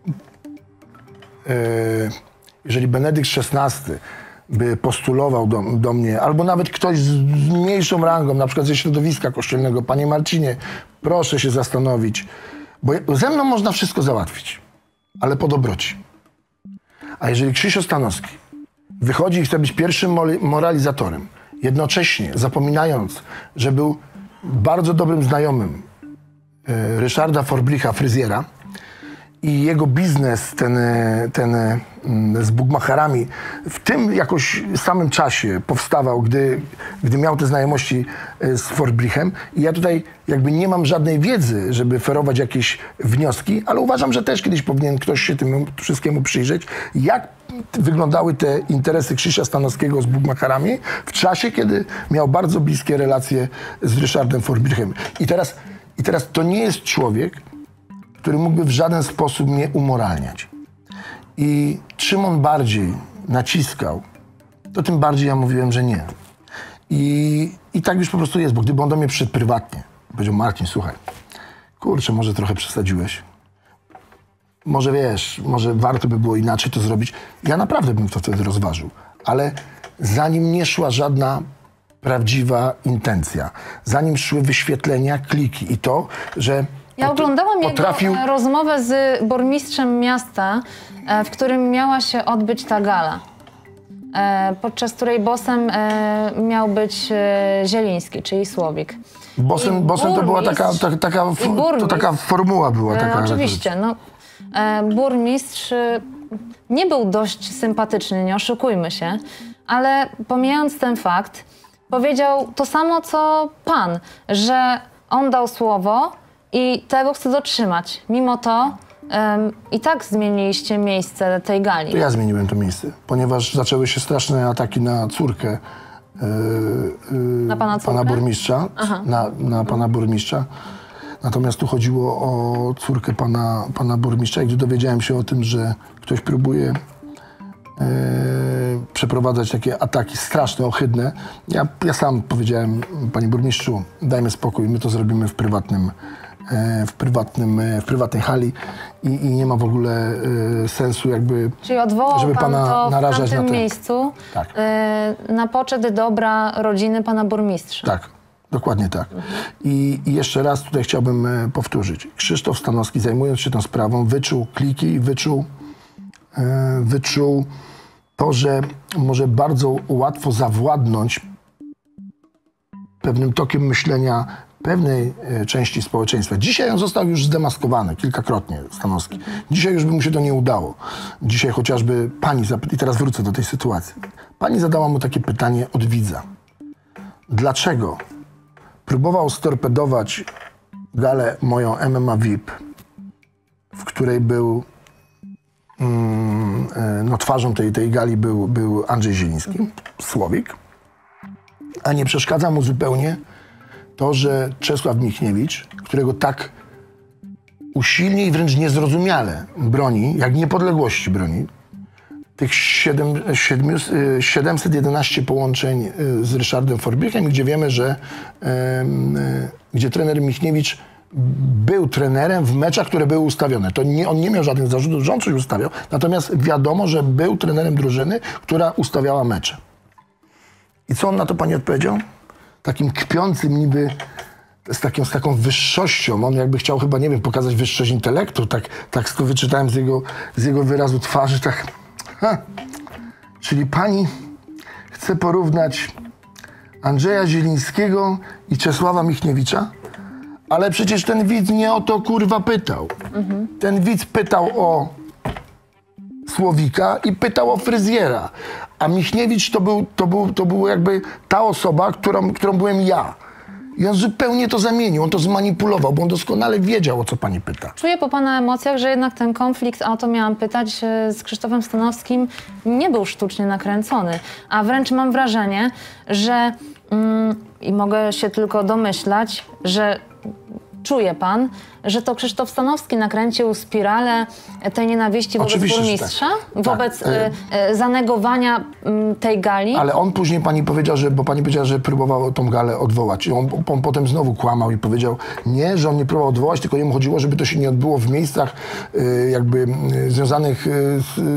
[SPEAKER 2] yy, jeżeli Benedykt szesnasty by postulował do, do mnie, albo nawet ktoś z, z mniejszą rangą, na przykład ze środowiska kościelnego, panie Marcinie, proszę się zastanowić, bo ze mną można wszystko załatwić, ale po dobroci. A jeżeli Krzysio Stanowski wychodzi i chce być pierwszym moralizatorem, jednocześnie zapominając, że był bardzo dobrym znajomym e, Ryszarda Forbricha, fryzjera, i jego biznes, ten, ten z bugmacherami, w tym jakoś samym czasie powstawał, gdy, gdy miał te znajomości z Forbrichem. I ja tutaj jakby nie mam żadnej wiedzy, żeby ferować jakieś wnioski, ale uważam, że też kiedyś powinien ktoś się temu wszystkiemu przyjrzeć, jak wyglądały te interesy Krzysia Stanowskiego z bugmacherami w czasie, kiedy miał bardzo bliskie relacje z Ryszardem Forbrichem. I teraz, i teraz to nie jest człowiek, który mógłby w żaden sposób mnie umoralniać. I czym on bardziej naciskał, to tym bardziej ja mówiłem, że nie. I, i tak już po prostu jest, bo gdyby on do mnie przyszedł prywatnie, powiedział: Marcin, słuchaj, kurczę, może trochę przesadziłeś. Może wiesz, może warto by było inaczej to zrobić. Ja naprawdę bym to wtedy rozważył. Ale zanim nie szła żadna prawdziwa intencja, zanim szły wyświetlenia, kliki i to, że
[SPEAKER 1] Ja
[SPEAKER 2] pot-
[SPEAKER 1] oglądałam
[SPEAKER 2] potrafił...
[SPEAKER 1] jego rozmowę z burmistrzem miasta, e, w którym miała się odbyć ta gala, e, podczas której bossem e, miał być e, Zieliński, czyli Słowik.
[SPEAKER 2] Bosem, bosem to była taka,
[SPEAKER 1] burmistrz-
[SPEAKER 2] ta, taka,
[SPEAKER 1] i
[SPEAKER 2] to
[SPEAKER 1] burmistrz.
[SPEAKER 2] taka formuła była. Taka
[SPEAKER 1] E, oczywiście. No, e, burmistrz e, nie był dość sympatyczny, nie oszukujmy się, ale pomijając ten fakt, powiedział to samo, co pan, że on dał słowo i tego chce dotrzymać. Mimo to em, i tak zmieniliście miejsce tej gali.
[SPEAKER 2] To ja zmieniłem to miejsce, ponieważ zaczęły się straszne ataki na córkę yy, yy,
[SPEAKER 1] Na pana córkę?
[SPEAKER 2] pana burmistrza, na, na pana burmistrza. Natomiast tu chodziło o córkę pana, pana burmistrza i gdy dowiedziałem się o tym, że ktoś próbuje yy, przeprowadzać takie ataki straszne, ohydne, ja, ja sam powiedziałem: panie burmistrzu, dajmy spokój, my to zrobimy w prywatnym e, w, prywatnym, e, w prywatnej hali i, i nie ma w ogóle e, sensu jakby,
[SPEAKER 1] Czyli odwołał
[SPEAKER 2] żeby
[SPEAKER 1] pan
[SPEAKER 2] pana
[SPEAKER 1] to w
[SPEAKER 2] narażać
[SPEAKER 1] tamtym
[SPEAKER 2] na ten...
[SPEAKER 1] miejscu
[SPEAKER 2] Tak.
[SPEAKER 1] y, na poczet dobra rodziny pana burmistrza.
[SPEAKER 2] Tak, dokładnie tak. I, I jeszcze raz tutaj chciałbym e, powtórzyć. Krzysztof Stanowski, zajmując się tą sprawą, wyczuł kliki i wyczuł, e, wyczuł to, że może bardzo łatwo zawładnąć pewnym tokiem myślenia pewnej e, części społeczeństwa. Dzisiaj on został już zdemaskowany kilkakrotnie, Stanowski. Dzisiaj już by mu się to nie udało. Dzisiaj chociażby pani, i teraz wrócę do tej sytuacji. Pani zadała mu takie pytanie od widza. Dlaczego próbował storpedować galę moją M M A V I P, w której był mm, no, twarzą tej, tej gali był, był Andrzej Zieliński, Słowik, a nie przeszkadza mu zupełnie to, że Czesław Michniewicz, którego tak usilnie i wręcz niezrozumiale broni, jak niepodległości broni, tych siedemset jedenaście połączeń z Ryszardem Forbrichem, gdzie wiemy, że gdzie trener Michniewicz był trenerem w meczach, które były ustawione. To nie, on nie miał żadnych zarzutów, że on coś ustawiał, natomiast wiadomo, że był trenerem drużyny, która ustawiała mecze. I co on na to pani odpowiedział? Takim kpiącym niby, z, taką, z taką wyższością. On jakby chciał chyba, nie wiem, pokazać wyższość intelektu. Tak, tak to wyczytałem z jego, z jego wyrazu twarzy. Tak. Ha. Czyli pani chce porównać Andrzeja Zielińskiego i Czesława Michniewicza? Ale przecież ten widz nie o to kurwa pytał. Mhm. Ten widz pytał o Słowika i pytał o fryzjera. A Michniewicz to był, to był, to był jakby ta osoba, którą, którą byłem ja. I on zupełnie to zamienił, on to zmanipulował, bo on doskonale wiedział, o co pani pyta.
[SPEAKER 1] Czuję po pana emocjach, że jednak ten konflikt, a o to miałam pytać, z Krzysztofem Stanowskim nie był sztucznie nakręcony. A wręcz mam wrażenie, że mm, i mogę się tylko domyślać, że czuje pan, że to Krzysztof Stanowski nakręcił spiralę tej nienawiści wobec
[SPEAKER 2] Oczywiście,
[SPEAKER 1] burmistrza,
[SPEAKER 2] tak.
[SPEAKER 1] wobec
[SPEAKER 2] Tak.
[SPEAKER 1] y, y, zanegowania y, tej gali.
[SPEAKER 2] Ale on później pani powiedział, że, bo pani powiedziała, że próbował tą galę odwołać. I on, on potem znowu kłamał i powiedział, nie, że on nie próbował odwołać, tylko jemu chodziło, żeby to się nie odbyło w miejscach y, jakby y, związanych y, z, y,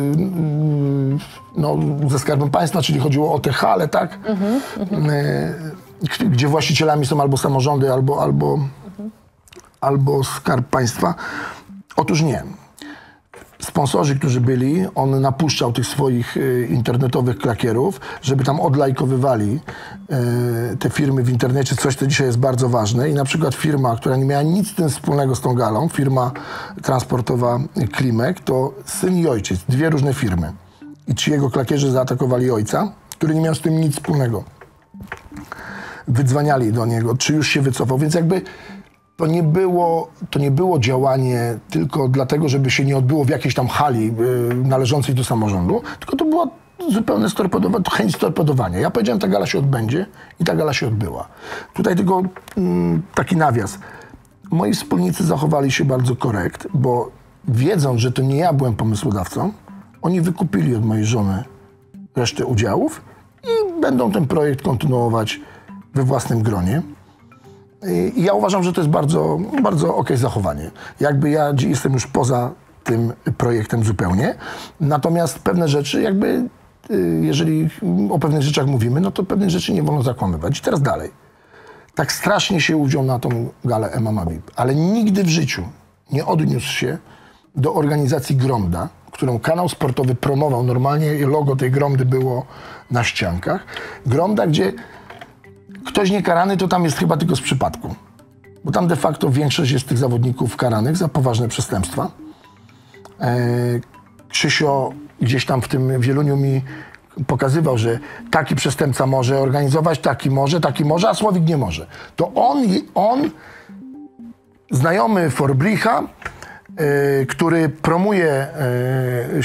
[SPEAKER 2] no, ze Skarbem Państwa, czyli chodziło o te hale, tak? Mm-hmm, y, gdzie właścicielami są albo samorządy, albo, albo, mm-hmm. albo Skarb Państwa. Otóż nie. Sponsorzy, którzy byli, on napuszczał tych swoich y, internetowych klakierów, żeby tam odlajkowywali y, te firmy w internecie, coś, co dzisiaj jest bardzo ważne. I na przykład firma, która nie miała nic z tym wspólnego z tą galą, firma transportowa Klimek, to syn i ojciec, dwie różne firmy. I ci jego klakierzy zaatakowali ojca, który nie miał z tym nic wspólnego. Wydzwaniali do niego, czy już się wycofał, więc jakby To nie, było, to nie było działanie tylko dlatego, żeby się nie odbyło w jakiejś tam hali yy, należącej do samorządu, tylko to było zupełne storpedowanie, chęć storpedowania. Ja powiedziałem, ta gala się odbędzie i ta gala się odbyła. Tutaj tylko mm, taki nawias. Moi wspólnicy zachowali się bardzo korekt, bo wiedząc, że to nie ja byłem pomysłodawcą, oni wykupili od mojej żony resztę udziałów i będą ten projekt kontynuować we własnym gronie. I ja uważam, że to jest bardzo, bardzo okej zachowanie. Jakby ja jestem już poza tym projektem zupełnie, natomiast pewne rzeczy jakby, jeżeli o pewnych rzeczach mówimy, no to pewnych rzeczy nie wolno zakłamywać. I teraz dalej. Tak strasznie się uwziął na tą galę M M A V I P, ale nigdy w życiu nie odniósł się do organizacji Gromda, którą kanał sportowy promował. Normalnie logo tej Gromdy było na ściankach. Gromda, gdzie ktoś niekarany, to tam jest chyba tylko z przypadku. Bo tam de facto większość jest tych zawodników karanych za poważne przestępstwa. E, Krzysio gdzieś tam w tym Wieluniu mi pokazywał, że taki przestępca może organizować, taki może, taki może, a Słowik nie może. To on, on znajomy Forbricha, e, który promuje, e,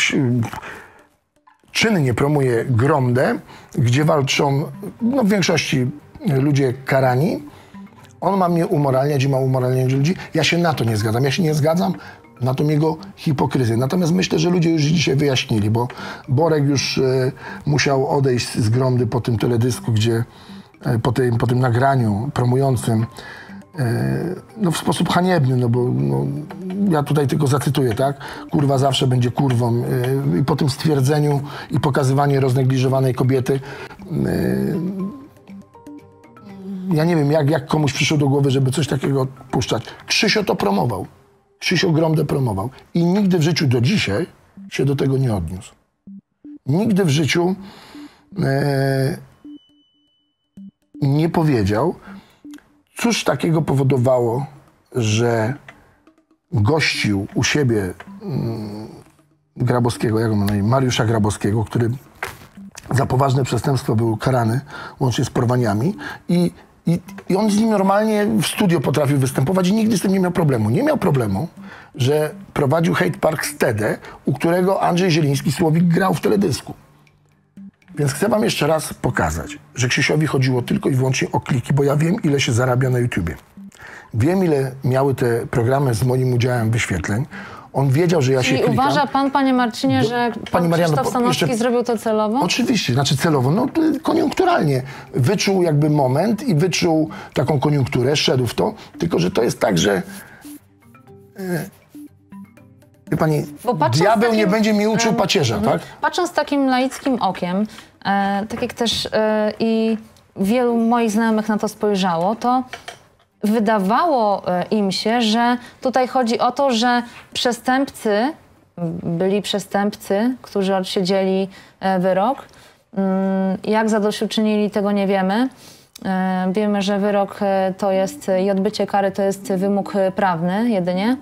[SPEAKER 2] czynnie promuje Gromdę, gdzie walczą no, w większości ludzie karani, on ma mnie umoralniać i ma umoralniać ludzi. Ja się na to nie zgadzam. Ja się nie zgadzam na tą jego hipokryzję. Natomiast myślę, że ludzie już dzisiaj wyjaśnili, bo Borek już e, musiał odejść z Gromdy po tym teledysku, gdzie e, po, tym, po tym nagraniu promującym e, no w sposób haniebny, no bo no, ja tutaj tylko zacytuję, tak? Kurwa zawsze będzie kurwą. I po tym stwierdzeniu i pokazywanie roznegliżowanej kobiety, ja nie wiem, jak, jak komuś przyszło do głowy, żeby coś takiego puszczać. Krzysio to promował. Krzysio Gromdę promował. I nigdy w życiu do dzisiaj się do tego nie odniósł. Nigdy w życiu e, nie powiedział, cóż takiego powodowało, że gościł u siebie mm, Grabowskiego, jak on ma na imię, Mariusza Grabowskiego, który za poważne przestępstwo był karany, łącznie z porwaniami i, i, i on z nim normalnie w studio potrafił występować i nigdy z tym nie miał problemu. Nie miał problemu, że prowadził Hate Park Stedę, u którego Andrzej Zieliński, Słowik, grał w teledysku. Więc chcę wam jeszcze raz pokazać, że Krzysiowi chodziło tylko i wyłącznie o kliki, bo ja wiem, ile się zarabia na YouTubie. Wiem, ile miały te programy z moim udziałem wyświetleń. On wiedział, że ja
[SPEAKER 1] Czyli
[SPEAKER 2] się klikam.
[SPEAKER 1] uważa pan, panie Marcinie,
[SPEAKER 2] Do,
[SPEAKER 1] że pan
[SPEAKER 2] pani Marianno,
[SPEAKER 1] Krzysztof Stanowski
[SPEAKER 2] jeszcze,
[SPEAKER 1] zrobił to celowo?
[SPEAKER 2] Oczywiście, znaczy celowo, no koniunkturalnie. Wyczuł jakby moment i wyczuł taką koniunkturę, szedł w to, tylko że to jest tak, że e, wie pani, diabeł
[SPEAKER 1] takim,
[SPEAKER 2] nie będzie mi uczył pacierza,
[SPEAKER 1] e,
[SPEAKER 2] tak?
[SPEAKER 1] Patrząc takim laickim okiem, e, tak jak też e, i wielu moich znajomych na to spojrzało, to wydawało im się, że tutaj chodzi o to, że przestępcy, byli przestępcy, którzy odsiedzieli wyrok, jak zadośćuczynili, tego nie wiemy. Wiemy, że wyrok to jest i odbycie kary to jest wymóg prawny jedynie.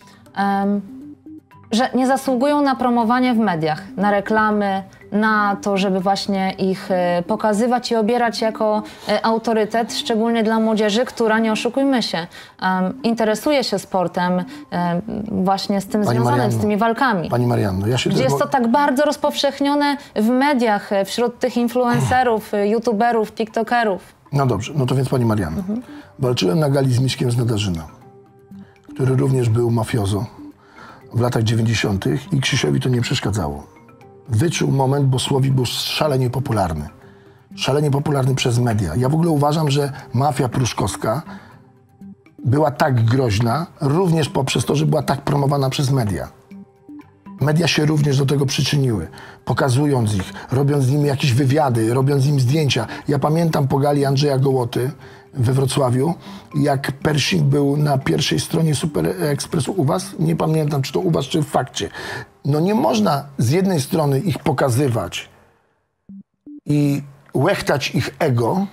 [SPEAKER 1] Że nie zasługują na promowanie w mediach, na reklamy, na to, żeby właśnie ich pokazywać i obierać jako autorytet, szczególnie dla młodzieży, która, nie oszukujmy się, um, interesuje się sportem um, właśnie z tym
[SPEAKER 2] Pani
[SPEAKER 1] związanym,
[SPEAKER 2] Marianno,
[SPEAKER 1] z tymi walkami.
[SPEAKER 2] Pani Marianno, ja się
[SPEAKER 1] Gdzie
[SPEAKER 2] tylko...
[SPEAKER 1] jest to tak bardzo rozpowszechnione w mediach, wśród tych influencerów, youtuberów, tiktokerów.
[SPEAKER 2] No dobrze, no to więc Pani Marianno. Mhm. Walczyłem na gali z Miśkiem z Nadarzyna, który również był mafiozo w latach dziewięćdziesiątych i Krzysiowi to nie przeszkadzało. Wyczuł moment, bo Słowik był szalenie popularny. Szalenie popularny przez media. Ja w ogóle uważam, że mafia pruszkowska była tak groźna również poprzez to, że była tak promowana przez media. Media się również do tego przyczyniły, pokazując ich, robiąc z nimi jakieś wywiady, robiąc z nimi zdjęcia. Ja pamiętam po gali Andrzeja Gołoty we Wrocławiu, jak Persik był na pierwszej stronie Super Expressu u was. Nie pamiętam, czy to u was, czy w Fakcie. No nie można z jednej strony ich pokazywać i łechtać ich ego.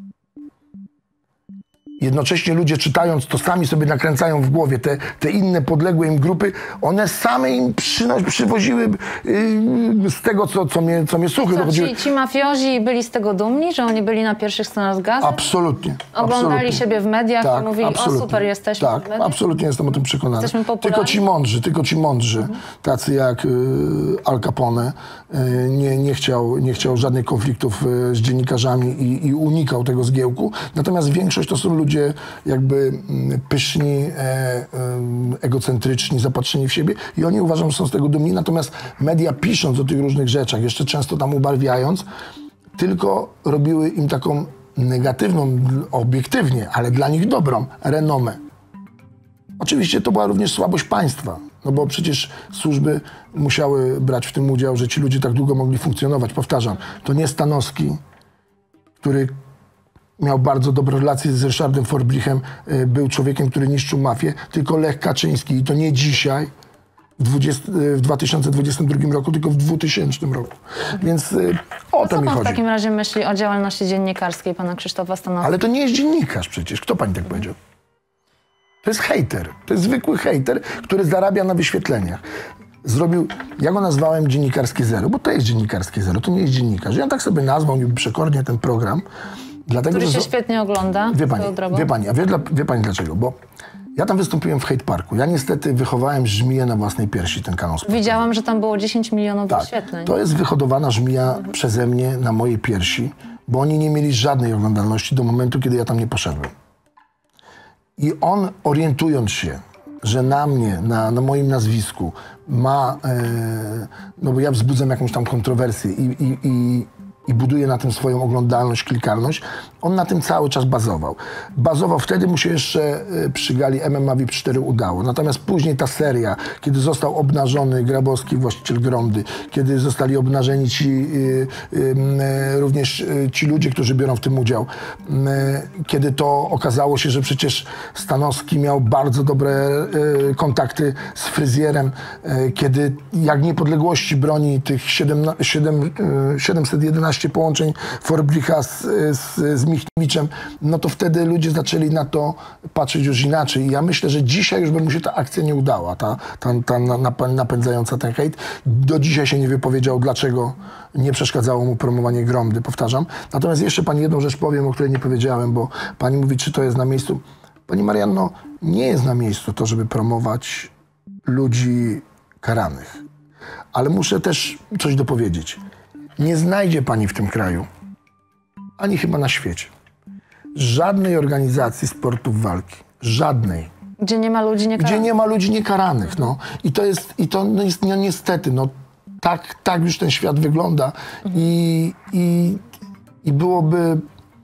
[SPEAKER 2] Jednocześnie ludzie, czytając to, sami sobie nakręcają w głowie te, te inne podległe im grupy. One same im przyno, przywoziły yy, z tego, co, co, mnie, co mnie słuchy.
[SPEAKER 1] Co, ci, ci mafiozi byli z tego dumni, że oni byli na pierwszych stronach gazet?
[SPEAKER 2] Absolutnie.
[SPEAKER 1] Oglądali
[SPEAKER 2] absolutnie.
[SPEAKER 1] siebie w mediach
[SPEAKER 2] tak,
[SPEAKER 1] i mówili,
[SPEAKER 2] absolutnie.
[SPEAKER 1] o super, jesteśmy
[SPEAKER 2] tak,
[SPEAKER 1] w mediach?
[SPEAKER 2] absolutnie jestem o tym przekonany.
[SPEAKER 1] Jesteśmy popularni?
[SPEAKER 2] Tylko ci mądrzy, tylko ci mądrzy, mhm. tacy jak y, Al Capone, y, nie, nie, chciał, nie chciał żadnych konfliktów y, z dziennikarzami i, i unikał tego zgiełku. Natomiast większość to są ludzie jakby pyszni, e, e, egocentryczni, zapatrzeni w siebie i oni uważam, że są z tego dumni. Natomiast media, pisząc o tych różnych rzeczach, jeszcze często tam ubarwiając, tylko robiły im taką negatywną, obiektywnie, ale dla nich dobrą renomę. Oczywiście to była również słabość państwa, no bo przecież służby musiały brać w tym udział, że ci ludzie tak długo mogli funkcjonować. Powtarzam, to nie Stanowski, który miał bardzo dobre relacje z Ryszardem Forbrichem, był człowiekiem, który niszczył mafię, tylko Lech Kaczyński i to nie dzisiaj, w dwa tysiące dwudziestym drugim roku, tylko w dwutysięcznym roku. Więc o to mi chodzi.
[SPEAKER 1] Co pan w takim razie myśli o działalności dziennikarskiej pana Krzysztofa Stanowskiego?
[SPEAKER 2] Ale to nie jest dziennikarz przecież. Kto pani tak powiedział? To jest hejter. To jest zwykły hejter, który zarabia na wyświetleniach. Zrobił, ja go nazwałem Dziennikarskie Zero, bo to jest Dziennikarskie Zero, to nie jest dziennikarz. I on tak sobie nazwał niby przekornie ten program. Dlatego,
[SPEAKER 1] który
[SPEAKER 2] że
[SPEAKER 1] się świetnie ogląda.
[SPEAKER 2] Wie pani, wie pani, a wie, wie pani dlaczego? Bo ja tam wystąpiłem w Hate Parku. Ja niestety wychowałem żmiję na własnej piersi, ten kanał sportowy.
[SPEAKER 1] Widziałam, że tam było dziesięć milionów
[SPEAKER 2] tak,
[SPEAKER 1] wyświetleń.
[SPEAKER 2] To jest wyhodowana żmija mhm. przeze mnie na mojej piersi, bo oni nie mieli żadnej oglądalności do momentu, kiedy ja tam nie poszedłem. I on, orientując się, że na mnie, na, na moim nazwisku ma, e, no bo ja wzbudzam jakąś tam kontrowersję i, i, i i buduje na tym swoją oglądalność, klikalność, on na tym cały czas bazował. Bazował, wtedy mu się jeszcze przy gali M M A V I P cztery udało. Natomiast później ta seria, kiedy został obnażony Grabowski, właściciel Gromdy, kiedy zostali obnażeni ci y, y, y, również y, ci ludzie, którzy biorą w tym udział, y, kiedy to okazało się, że przecież Stanowski miał bardzo dobre y, kontakty z fryzjerem, y, kiedy jak niepodległości broni tych siedemset jedenaście połączeń Forbricha z, z, z Michniewiczem, no to wtedy ludzie zaczęli na to patrzeć już inaczej. I ja myślę, że dzisiaj już by mu się ta akcja nie udała, ta, ta, ta napędzająca ten hejt. Do dzisiaj się nie wypowiedział, dlaczego nie przeszkadzało mu promowanie Gromdy, powtarzam. Natomiast jeszcze pani jedną rzecz powiem, o której nie powiedziałem, bo pani mówi, czy to jest na miejscu. Pani Marianno, nie jest na miejscu to, żeby promować ludzi karanych. Ale muszę też coś dopowiedzieć. Nie znajdzie pani w tym kraju, ani chyba na świecie, żadnej organizacji sportów walki. Żadnej.
[SPEAKER 1] Gdzie nie ma ludzi niekaranych.
[SPEAKER 2] Gdzie nie ma ludzi niekaranych. No. I to jest, i to jest no, niestety, no, tak, tak już ten świat wygląda. Mhm. I, i, I byłoby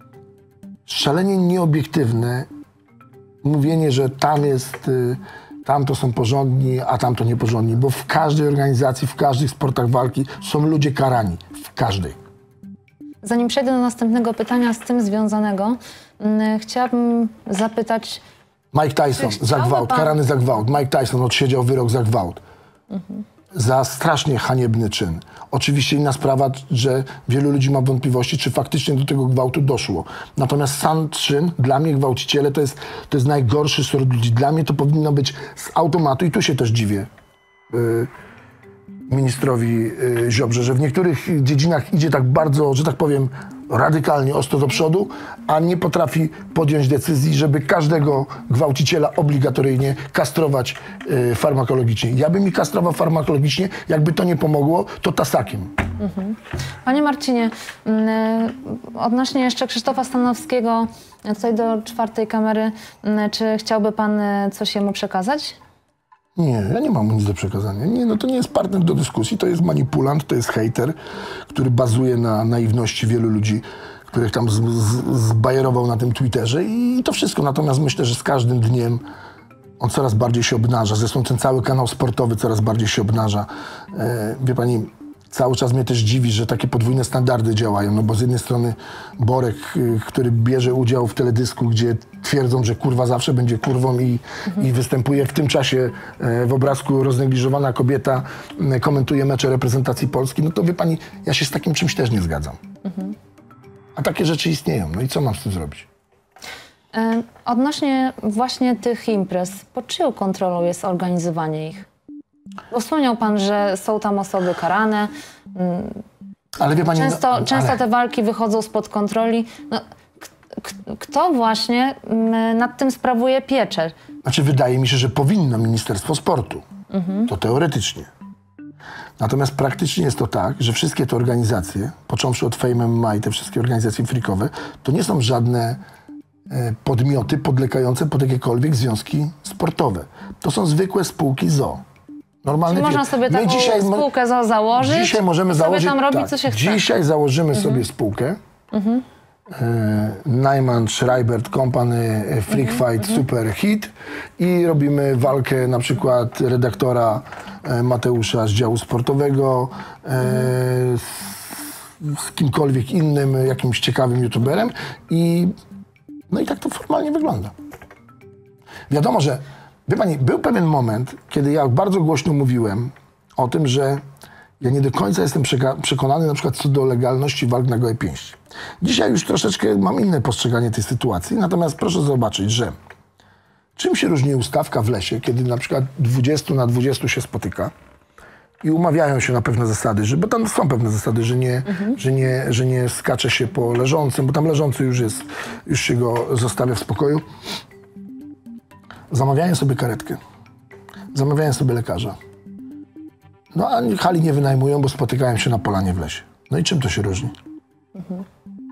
[SPEAKER 2] szalenie nieobiektywne mówienie, że tam jest... Y, tam to są porządni, a tam to nieporządni, bo w każdej organizacji, w każdych sportach walki są ludzie karani. W każdej.
[SPEAKER 1] Zanim przejdę do następnego pytania z tym związanego, mm, chciałabym zapytać...
[SPEAKER 2] Mike Tyson za gwałt, pan... karany za gwałt. Mike Tyson odsiedział wyrok za gwałt. Mhm. Za strasznie haniebny czyn. Oczywiście inna sprawa, że wielu ludzi ma wątpliwości, czy faktycznie do tego gwałtu doszło. Natomiast sam czyn, dla mnie gwałciciele to jest, to jest najgorszy sort ludzi. Dla mnie to powinno być z automatu, i tu się też dziwię yy, ministrowi yy, Ziobrze, że w niektórych dziedzinach idzie tak bardzo, że tak powiem, radykalnie, ostro do przodu, a nie potrafi podjąć decyzji, żeby każdego gwałciciela obligatoryjnie kastrować y, farmakologicznie. Ja bym mi kastrował farmakologicznie, jakby to nie pomogło, to tasakiem.
[SPEAKER 1] Mhm. Panie Marcinie, y, odnośnie jeszcze Krzysztofa Stanowskiego, tutaj do czwartej kamery, y, czy chciałby pan y, coś jemu przekazać?
[SPEAKER 2] Nie, ja nie mam mu nic do przekazania. Nie, no to nie jest partner do dyskusji, to jest manipulant, to jest hejter, który bazuje na naiwności wielu ludzi, których tam z, z, zbajerował na tym Twitterze i to wszystko. Natomiast myślę, że z każdym dniem on coraz bardziej się obnaża. Zresztą ten cały kanał sportowy coraz bardziej się obnaża. E, wie pani, cały czas mnie też dziwi, że takie podwójne standardy działają, no bo z jednej strony Borek, y, który bierze udział w teledysku, gdzie twierdzą, że kurwa zawsze będzie kurwą i, mhm. i występuje w tym czasie y, w obrazku roznegliżowana kobieta, y, komentuje mecze reprezentacji Polski, no to wie pani, ja się z takim czymś też nie zgadzam. Mhm. A takie rzeczy istnieją, no i co mam z tym zrobić?
[SPEAKER 1] E, odnośnie właśnie tych imprez, pod czyją kontrolą jest organizowanie ich? Bo wspomniał pan, że są tam osoby karane.
[SPEAKER 2] Ale wie pani,
[SPEAKER 1] często,
[SPEAKER 2] no,
[SPEAKER 1] często
[SPEAKER 2] ale...
[SPEAKER 1] te walki wychodzą spod kontroli. No, kto właśnie nad tym sprawuje pieczę?
[SPEAKER 2] Znaczy, wydaje mi się, że powinno Ministerstwo Sportu. Mhm. To teoretycznie. Natomiast praktycznie jest to tak, że wszystkie te organizacje, począwszy od Fame M M A i te wszystkie organizacje freakowe, to nie są żadne e, podmioty podlegające pod jakiekolwiek związki sportowe. To są zwykłe spółki z o o. Normalny
[SPEAKER 1] można sobie taką
[SPEAKER 2] dzisiaj,
[SPEAKER 1] spółkę z o o założyć
[SPEAKER 2] dzisiaj możemy
[SPEAKER 1] i
[SPEAKER 2] założyć,
[SPEAKER 1] sobie tam robić,
[SPEAKER 2] tak,
[SPEAKER 1] co się chce.
[SPEAKER 2] Dzisiaj założymy
[SPEAKER 1] mhm.
[SPEAKER 2] sobie spółkę. Mhm. E, Najman Schreibert Company Freak
[SPEAKER 1] mhm.
[SPEAKER 2] Fight Super Hit i robimy walkę na przykład redaktora e, Mateusza z działu sportowego e, mhm. z, z kimkolwiek innym, jakimś ciekawym youtuberem i no i tak to formalnie wygląda. Wiadomo, że wie pani, był pewien moment, kiedy ja bardzo głośno mówiłem o tym, że ja nie do końca jestem przekonany na przykład co do legalności walk na gołe pięści. Dzisiaj już troszeczkę mam inne postrzeganie tej sytuacji, natomiast proszę zobaczyć, że czym się różni ustawka w lesie, kiedy na przykład dwudziestu na dwudziestu się spotyka i umawiają się na pewne zasady, że, bo tam są pewne zasady, że nie, mhm. że, nie, że nie skacze się po leżącym, bo tam leżący już jest, już się go zostawia w spokoju. Zamawiają sobie karetkę, zamawiają sobie lekarza. No a hali nie wynajmują, bo spotykają się na polanie w lesie. No i czym to się różni?
[SPEAKER 1] Mhm.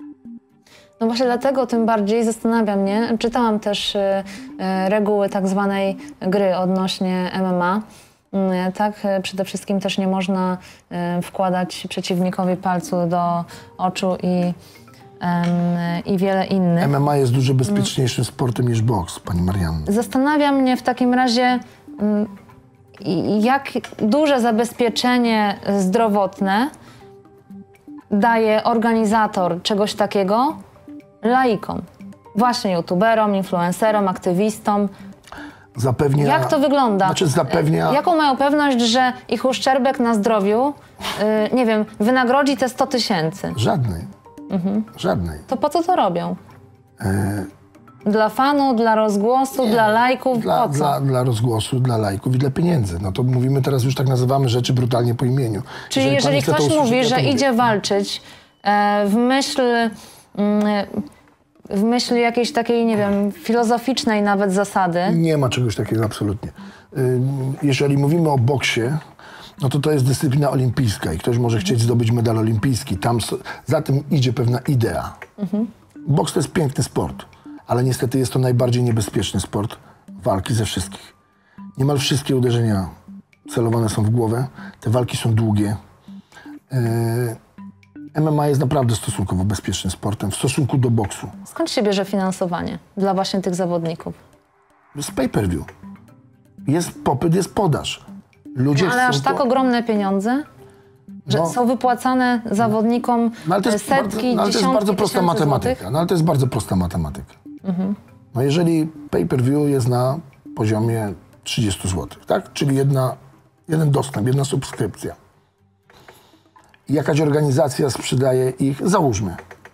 [SPEAKER 1] No właśnie dlatego tym bardziej zastanawia mnie, czytałam też y, y, reguły tak zwanej gry odnośnie M M A Mm, Tak, e, przede wszystkim też nie można e, wkładać przeciwnikowi palcu do oczu i, em, i wiele innych.
[SPEAKER 2] M M A jest dużo bezpieczniejszym sportem niż boks, pani Marianno.
[SPEAKER 1] Zastanawia mnie w takim razie, mm, i- jak duże zabezpieczenie zdrowotne daje organizator czegoś takiego laikom. Właśnie youtuberom, influencerom, aktywistom.
[SPEAKER 2] Zapewnia...
[SPEAKER 1] Jak to wygląda?
[SPEAKER 2] Znaczy zapewnia...
[SPEAKER 1] Jaką mają pewność, że ich uszczerbek na zdrowiu, y, nie wiem, wynagrodzi te sto tysięcy?
[SPEAKER 2] Żadnej. Żadnej.
[SPEAKER 1] To po co to robią?
[SPEAKER 2] E,
[SPEAKER 1] Dla fanu, dla rozgłosu, dla lajków?
[SPEAKER 2] Dla,
[SPEAKER 1] Po co?
[SPEAKER 2] dla, dla rozgłosu, dla lajków i dla pieniędzy. No to mówimy teraz, już tak nazywamy rzeczy brutalnie po imieniu.
[SPEAKER 1] Czyli jeżeli,
[SPEAKER 2] pani chce to
[SPEAKER 1] ktoś
[SPEAKER 2] usłyszeć,
[SPEAKER 1] mówi,
[SPEAKER 2] ja to
[SPEAKER 1] że
[SPEAKER 2] mówię.
[SPEAKER 1] idzie walczyć e, w myśl, mm, w myśl jakiejś takiej, nie wiem, filozoficznej nawet zasady,
[SPEAKER 2] Nie ma czegoś takiego absolutnie. Ym, Jeżeli mówimy o boksie, no to to jest dyscyplina olimpijska i ktoś może chcieć zdobyć medal olimpijski. Tam s- za tym idzie pewna idea. Boks to jest piękny sport, ale niestety jest to najbardziej niebezpieczny sport walki ze wszystkich. Niemal wszystkie uderzenia celowane są w głowę. Te walki są długie. Yy, M M A jest naprawdę stosunkowo bezpiecznym sportem w stosunku do boksu.
[SPEAKER 1] skąd się bierze finansowanie dla właśnie tych zawodników?
[SPEAKER 2] Z pay-per-view. Jest popyt, jest podaż. Ludzie
[SPEAKER 1] No, ale
[SPEAKER 2] chcą
[SPEAKER 1] aż tak
[SPEAKER 2] to...
[SPEAKER 1] ogromne pieniądze, że
[SPEAKER 2] No.
[SPEAKER 1] są wypłacane zawodnikom
[SPEAKER 2] No, ale to jest,
[SPEAKER 1] setki,
[SPEAKER 2] bardzo, no, ale to jest
[SPEAKER 1] dziesiątki
[SPEAKER 2] bardzo prosta
[SPEAKER 1] tysięcy
[SPEAKER 2] matematyka.
[SPEAKER 1] złotych?
[SPEAKER 2] No, ale to jest bardzo prosta matematyka. No, jeżeli pay-per-view jest na poziomie trzydzieści złotych, tak? Czyli jedna, jeden dostęp, jedna subskrypcja. I jakaś organizacja sprzedaje ich, załóżmy,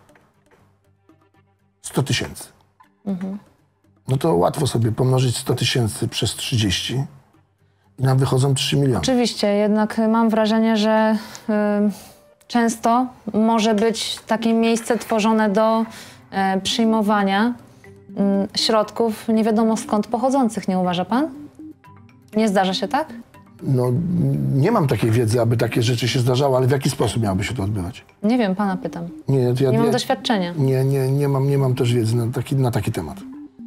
[SPEAKER 2] sto tysięcy. No to łatwo sobie pomnożyć sto tysięcy przez trzydzieści i nam wychodzą trzy miliony.
[SPEAKER 1] Oczywiście, jednak mam wrażenie, że y, często może być takie miejsce tworzone do y, przyjmowania y, środków nie wiadomo skąd pochodzących, nie uważa pan? Nie zdarza się tak?
[SPEAKER 2] No, nie mam takiej wiedzy, aby takie rzeczy się zdarzały, ale w jaki sposób miałoby się to odbywać?
[SPEAKER 1] Nie wiem, pana pytam.
[SPEAKER 2] Nie, to ja,
[SPEAKER 1] Nie mam
[SPEAKER 2] ja-
[SPEAKER 1] doświadczenia.
[SPEAKER 2] Nie, nie, nie, mam, nie mam też wiedzy na taki, na taki temat.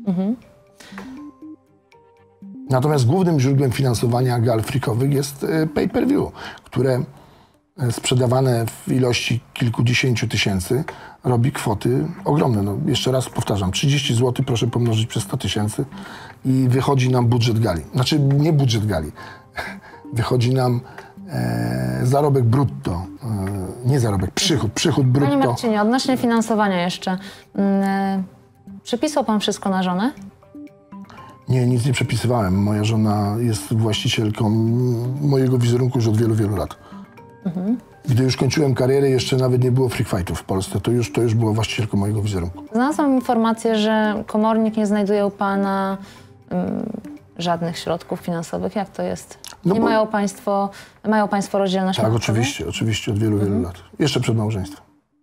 [SPEAKER 2] Natomiast głównym źródłem finansowania gal freakowych jest e, pay-per-view, które e, sprzedawane w ilości kilkudziesięciu tysięcy robi kwoty ogromne. No, jeszcze raz powtarzam, trzydzieści złotych proszę pomnożyć przez sto tysięcy i wychodzi nam budżet gali. Znaczy nie budżet gali, wychodzi nam e, zarobek brutto, e, nie zarobek, przychód, przychód
[SPEAKER 1] Panie
[SPEAKER 2] brutto.
[SPEAKER 1] Marcinie, odnośnie finansowania jeszcze. Mm, Przepisał pan wszystko na żonę?
[SPEAKER 2] Nie, nic nie przepisywałem. Moja żona jest właścicielką mojego wizerunku już od wielu, wielu lat. Gdy już kończyłem karierę, jeszcze nawet nie było freak fightów w Polsce, to już, to już była właścicielką mojego wizerunku.
[SPEAKER 1] Znalazłam informację, że komornik nie znajduje u pana mm, żadnych środków finansowych. Jak to jest?
[SPEAKER 2] No
[SPEAKER 1] nie
[SPEAKER 2] bo-
[SPEAKER 1] mają państwo, mają państwo rozdzielność
[SPEAKER 2] Tak,
[SPEAKER 1] majątkową?
[SPEAKER 2] oczywiście, oczywiście od wielu, wielu lat. Jeszcze przed małżeństwem.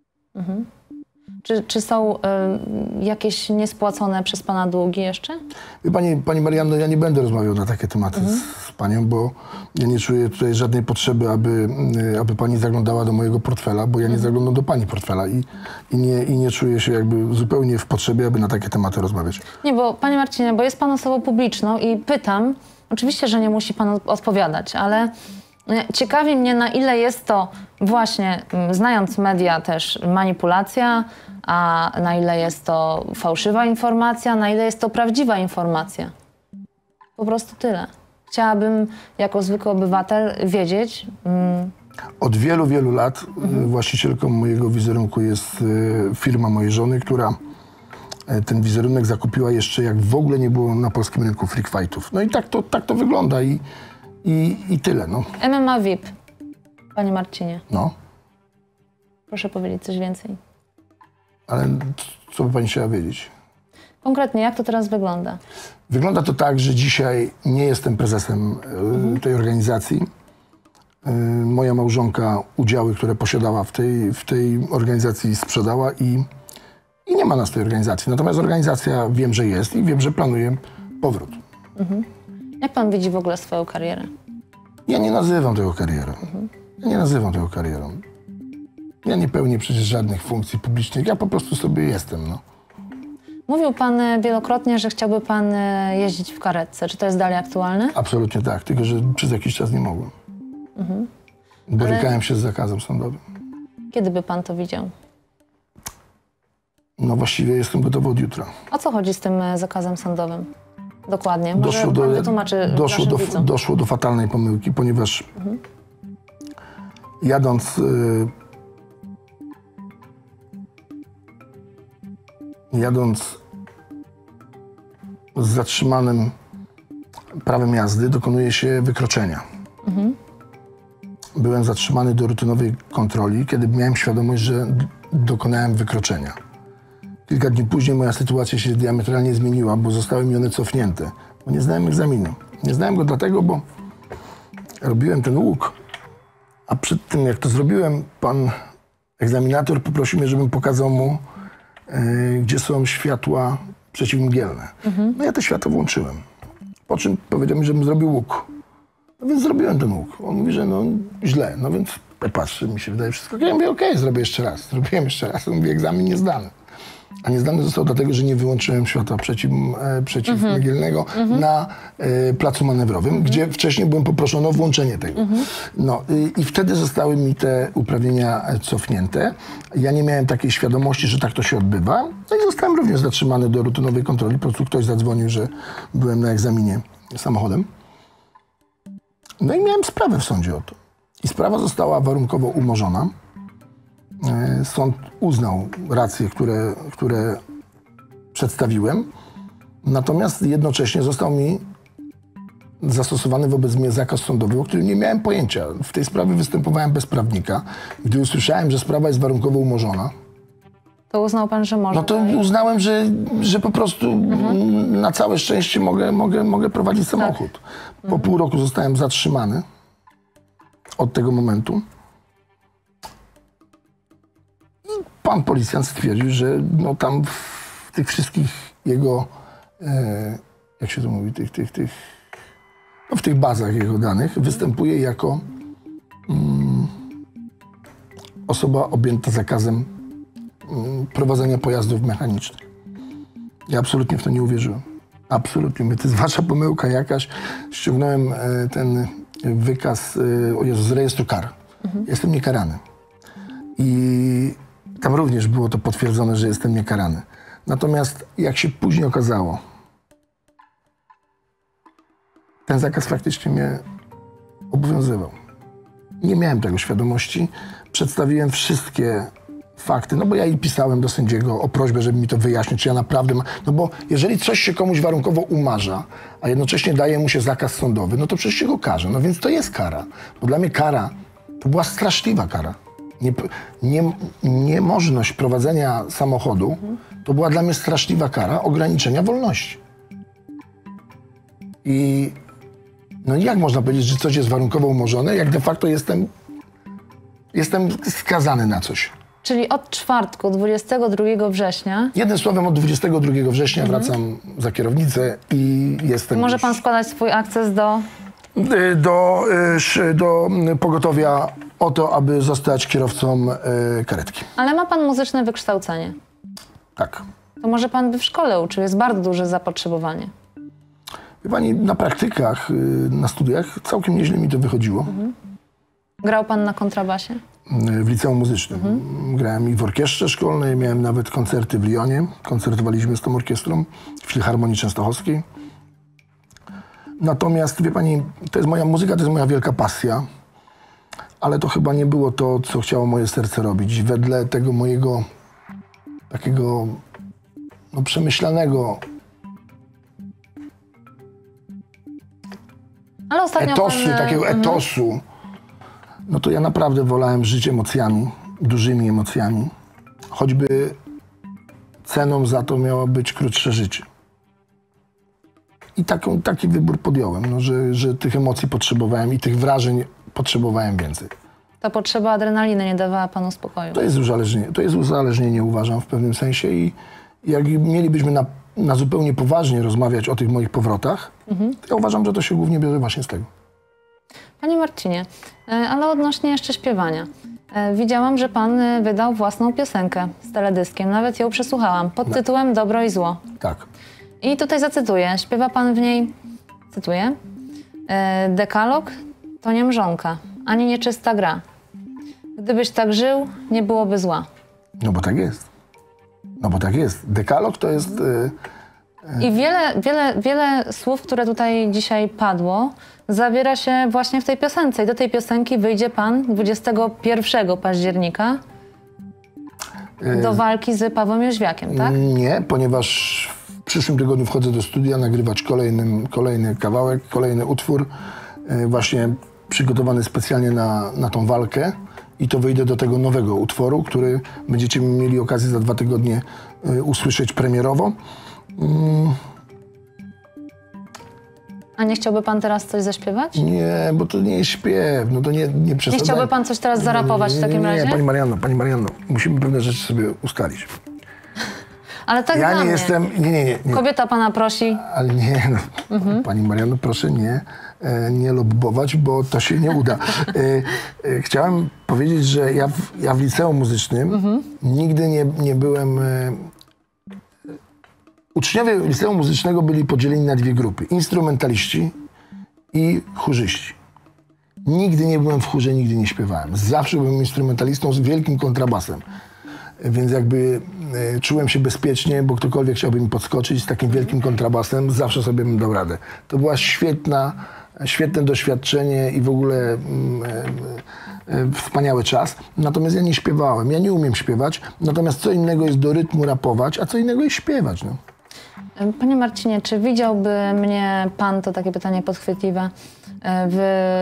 [SPEAKER 1] Czy, czy są y, jakieś niespłacone przez pana długi jeszcze?
[SPEAKER 2] Wie pani, pani Marianno, ja nie będę rozmawiał na takie tematy z, z panią, bo ja nie czuję tutaj żadnej potrzeby, aby, y, aby pani zaglądała do mojego portfela, bo ja nie zaglądam do pani portfela i, i, nie, i nie czuję się jakby zupełnie w potrzebie, aby na takie tematy rozmawiać.
[SPEAKER 1] Nie, bo panie Marcinie, bo jest pan osobą publiczną i pytam, oczywiście, że nie musi pan od- odpowiadać, ale y, ciekawi mnie, na ile jest to właśnie, mm, znając media też, manipulacja, a na ile jest to fałszywa informacja, na ile jest to prawdziwa informacja. Po prostu tyle. Chciałabym jako zwykły obywatel wiedzieć, mm,
[SPEAKER 2] Od wielu, wielu lat y, właścicielką mojego wizerunku jest y, firma mojej żony, która y, ten wizerunek zakupiła jeszcze jak w ogóle nie było na polskim rynku freak fightów. No i tak to, tak to wygląda i, i, i tyle, no.
[SPEAKER 1] M M A V I P, panie Marcinie,
[SPEAKER 2] no.
[SPEAKER 1] proszę powiedzieć coś więcej.
[SPEAKER 2] Ale co by pani chciała wiedzieć?
[SPEAKER 1] Konkretnie, jak to teraz wygląda?
[SPEAKER 2] Wygląda to tak, że dzisiaj nie jestem prezesem y, tej organizacji. Y, moja małżonka udziały, które posiadała w tej, w tej organizacji sprzedała i, i nie ma nas w tej organizacji. Natomiast organizacja wiem, że jest i wiem, że planuje powrót.
[SPEAKER 1] Jak pan widzi w ogóle swoją karierę?
[SPEAKER 2] Ja nie nazywam tego karierą. Ja nie nazywam tego karierą. Ja nie pełnię przecież żadnych funkcji publicznych. Ja po prostu sobie jestem, no.
[SPEAKER 1] Mówił pan e, wielokrotnie, że chciałby pan e, jeździć w karetce. Czy to jest dalej aktualne?
[SPEAKER 2] Absolutnie tak, tylko że przez jakiś czas nie mogłem. Mhm. Borykałem Ale... się z zakazem sądowym.
[SPEAKER 1] Kiedy by pan to widział?
[SPEAKER 2] No właściwie jestem gotowy od jutra.
[SPEAKER 1] O co chodzi z tym e, zakazem sądowym? Dokładnie. Może
[SPEAKER 2] Doszło
[SPEAKER 1] pan
[SPEAKER 2] do,
[SPEAKER 1] wytłumaczy
[SPEAKER 2] doszło, do,
[SPEAKER 1] widzom.
[SPEAKER 2] doszło do fatalnej pomyłki, ponieważ mhm. jadąc... Y, jadąc z zatrzymanym prawem jazdy dokonuje się wykroczenia. Mhm. Byłem zatrzymany do rutynowej kontroli, kiedy miałem świadomość, że dokonałem wykroczenia. Kilka dni później moja sytuacja się diametralnie zmieniła, bo zostały mi one cofnięte, bo nie znałem egzaminu. Nie znałem go dlatego, bo robiłem ten łuk, a przed tym jak to zrobiłem, pan egzaminator poprosił mnie, żebym pokazał mu, yy, gdzie są światła przeciwmgielne. Mhm. No ja te światła włączyłem. Po czym powiedział mi, żebym zrobił łuk. No więc zrobiłem ten łuk. On mówi, że no źle. No więc patrzę, mi się wydaje wszystko. Ja mówię, okej, okay, zrobię jeszcze raz. Zrobiłem jeszcze raz. On mówi, egzamin nie zdany. A nie zdany został dlatego, że nie wyłączyłem światła przeciw, e, przeciwmgielnego mm-hmm. na e, placu manewrowym, mm-hmm. gdzie wcześniej byłem poproszony o włączenie tego. Mm-hmm. No i, i wtedy zostały mi te uprawnienia cofnięte. Ja nie miałem takiej świadomości, że tak to się odbywa. No i zostałem również zatrzymany do rutynowej kontroli. Po prostu ktoś zadzwonił, że byłem na egzaminie samochodem. No i miałem sprawę w sądzie o to. I sprawa została warunkowo umorzona. Sąd uznał racje, które, które przedstawiłem, natomiast jednocześnie został mi zastosowany wobec mnie zakaz sądowy, o którym nie miałem pojęcia. W tej sprawie występowałem bez prawnika. Gdy usłyszałem, że sprawa jest warunkowo umorzona,
[SPEAKER 1] to uznał pan, że może?
[SPEAKER 2] No to uznałem, że, że po prostu mhm. na całe szczęście mogę, mogę, mogę prowadzić samochód. Tak. Po mhm. pół roku zostałem zatrzymany od tego momentu. Pan policjant stwierdził, że no tam w tych wszystkich jego, e, jak się to mówi, tych, tych, tych, no w tych bazach jego danych występuje jako mm, osoba objęta zakazem mm, prowadzenia pojazdów mechanicznych. Ja absolutnie w to nie uwierzyłem. Absolutnie. Mówię, to jest wasza pomyłka jakaś. Ściągnąłem e, ten wykaz e, o Jezu, z rejestru kar. Mhm. Jestem niekarany. I tam również było to potwierdzone, że jestem niekarany. Natomiast jak się później okazało, ten zakaz faktycznie mnie obowiązywał. Nie miałem tego świadomości. Przedstawiłem wszystkie fakty, no bo ja i pisałem do sędziego o prośbę, żeby mi to wyjaśnić, czy ja naprawdę... Ma... No bo jeżeli coś się komuś warunkowo umarza, a jednocześnie daje mu się zakaz sądowy, no to przecież się go karze. No więc to jest kara. Bo dla mnie kara to była straszliwa kara. Nie, nie, niemożność prowadzenia samochodu mhm. to była dla mnie straszliwa kara ograniczenia wolności. I no jak można powiedzieć, że coś jest warunkowo umorzone, jak de facto jestem, jestem skazany na coś.
[SPEAKER 1] Czyli od czwartku, dwudziestego drugiego września...
[SPEAKER 2] Jednym słowem, od dwudziestego drugiego września mhm. wracam za kierownicę i jestem...
[SPEAKER 1] Może
[SPEAKER 2] już...
[SPEAKER 1] pan składać swój akces do...
[SPEAKER 2] Do, do pogotowia o to, aby zostać kierowcą karetki.
[SPEAKER 1] Ale ma pan muzyczne wykształcenie.
[SPEAKER 2] Tak.
[SPEAKER 1] To może pan by w szkole uczył, jest bardzo duże zapotrzebowanie.
[SPEAKER 2] Wie pani, na praktykach, na studiach całkiem nieźle mi to wychodziło. Mhm.
[SPEAKER 1] Grał pan na kontrabasie?
[SPEAKER 2] W liceum muzycznym. Mhm. Grałem i w orkiestrze szkolnej, miałem nawet koncerty w Lyonie. Koncertowaliśmy z tą orkiestrą w Filharmonii Częstochowskiej. Natomiast, wie pani, to jest moja muzyka, to jest moja wielka pasja, ale to chyba nie było to, co chciało moje serce robić. Wedle tego mojego takiego no, przemyślanego
[SPEAKER 1] ale ostatnio
[SPEAKER 2] etosu,
[SPEAKER 1] pan...
[SPEAKER 2] takiego mhm. etosu, no to ja naprawdę wolałem żyć emocjami, dużymi emocjami, choćby ceną za to miało być krótsze życie. I taką, taki wybór podjąłem, no, że, że tych emocji potrzebowałem i tych wrażeń potrzebowałem więcej.
[SPEAKER 1] Ta potrzeba adrenaliny nie dawała panu spokoju.
[SPEAKER 2] To jest uzależnienie, to jest uzależnienie, uważam, w pewnym sensie i jak mielibyśmy na, na zupełnie poważnie rozmawiać o tych moich powrotach, mhm. to ja uważam, że to się głównie bierze właśnie z tego.
[SPEAKER 1] Panie Marcinie, ale odnośnie jeszcze śpiewania. E, widziałam, że pan e, wydał własną piosenkę z teledyskiem. Nawet ją przesłuchałam. Pod tytułem Dobro i zło.
[SPEAKER 2] Tak.
[SPEAKER 1] I tutaj zacytuję. Śpiewa pan w niej, cytuję, e, dekalog to nie mrzonka, ani nieczysta gra. Gdybyś tak żył, nie byłoby zła.
[SPEAKER 2] No bo tak jest. No bo tak jest. Dekalog to jest... Y
[SPEAKER 1] I wiele, wiele, wiele słów, które tutaj dzisiaj padło, zawiera się właśnie w tej piosence. I do tej piosenki wyjdzie pan dwudziestego pierwszego października do walki z Pawłem Jóźwiakiem, tak?
[SPEAKER 2] Nie, ponieważ w przyszłym tygodniu wchodzę do studia nagrywać kolejny, kolejny kawałek, kolejny utwór, y właśnie przygotowany specjalnie na, na tą walkę. I to wyjdę do tego nowego utworu, który będziecie mieli okazję za dwa tygodnie y usłyszeć premierowo. Mm.
[SPEAKER 1] A nie chciałby pan teraz coś zaśpiewać?
[SPEAKER 2] Nie, bo to nie jest śpiew, no to nie, nie przesadzaj.
[SPEAKER 1] Nie chciałby pan coś teraz zarapować w takim
[SPEAKER 2] nie, nie, nie,
[SPEAKER 1] razie?
[SPEAKER 2] Pani Marianno, Pani Marianno, musimy pewne rzeczy sobie ustalić.
[SPEAKER 1] Ale tak
[SPEAKER 2] Ja
[SPEAKER 1] dla
[SPEAKER 2] nie
[SPEAKER 1] mnie.
[SPEAKER 2] jestem, nie, nie, nie. nie.
[SPEAKER 1] Kobieta pana prosi.
[SPEAKER 2] Ale nie, no, mhm. Pani Marianno, proszę nie, e, nie lobbować, bo to się nie uda. E, e, chciałem powiedzieć, że ja w, ja w liceum muzycznym mhm. nigdy nie, nie byłem... E, Uczniowie liceum muzycznego byli podzieleni na dwie grupy. Instrumentaliści i chórzyści. Nigdy nie byłem w chórze, nigdy nie śpiewałem. Zawsze byłem instrumentalistą z wielkim kontrabasem. Więc jakby e, czułem się bezpiecznie, bo ktokolwiek chciałby mi podskoczyć z takim wielkim kontrabasem, zawsze sobie bym dał radę. To była świetna, świetne doświadczenie i w ogóle mm, e, e, wspaniały czas. Natomiast ja nie śpiewałem, ja nie umiem śpiewać. Natomiast co innego jest do rytmu rapować, a co innego jest śpiewać. No.
[SPEAKER 1] Panie Marcinie, czy widziałby mnie pan, to takie pytanie podchwytliwe, w,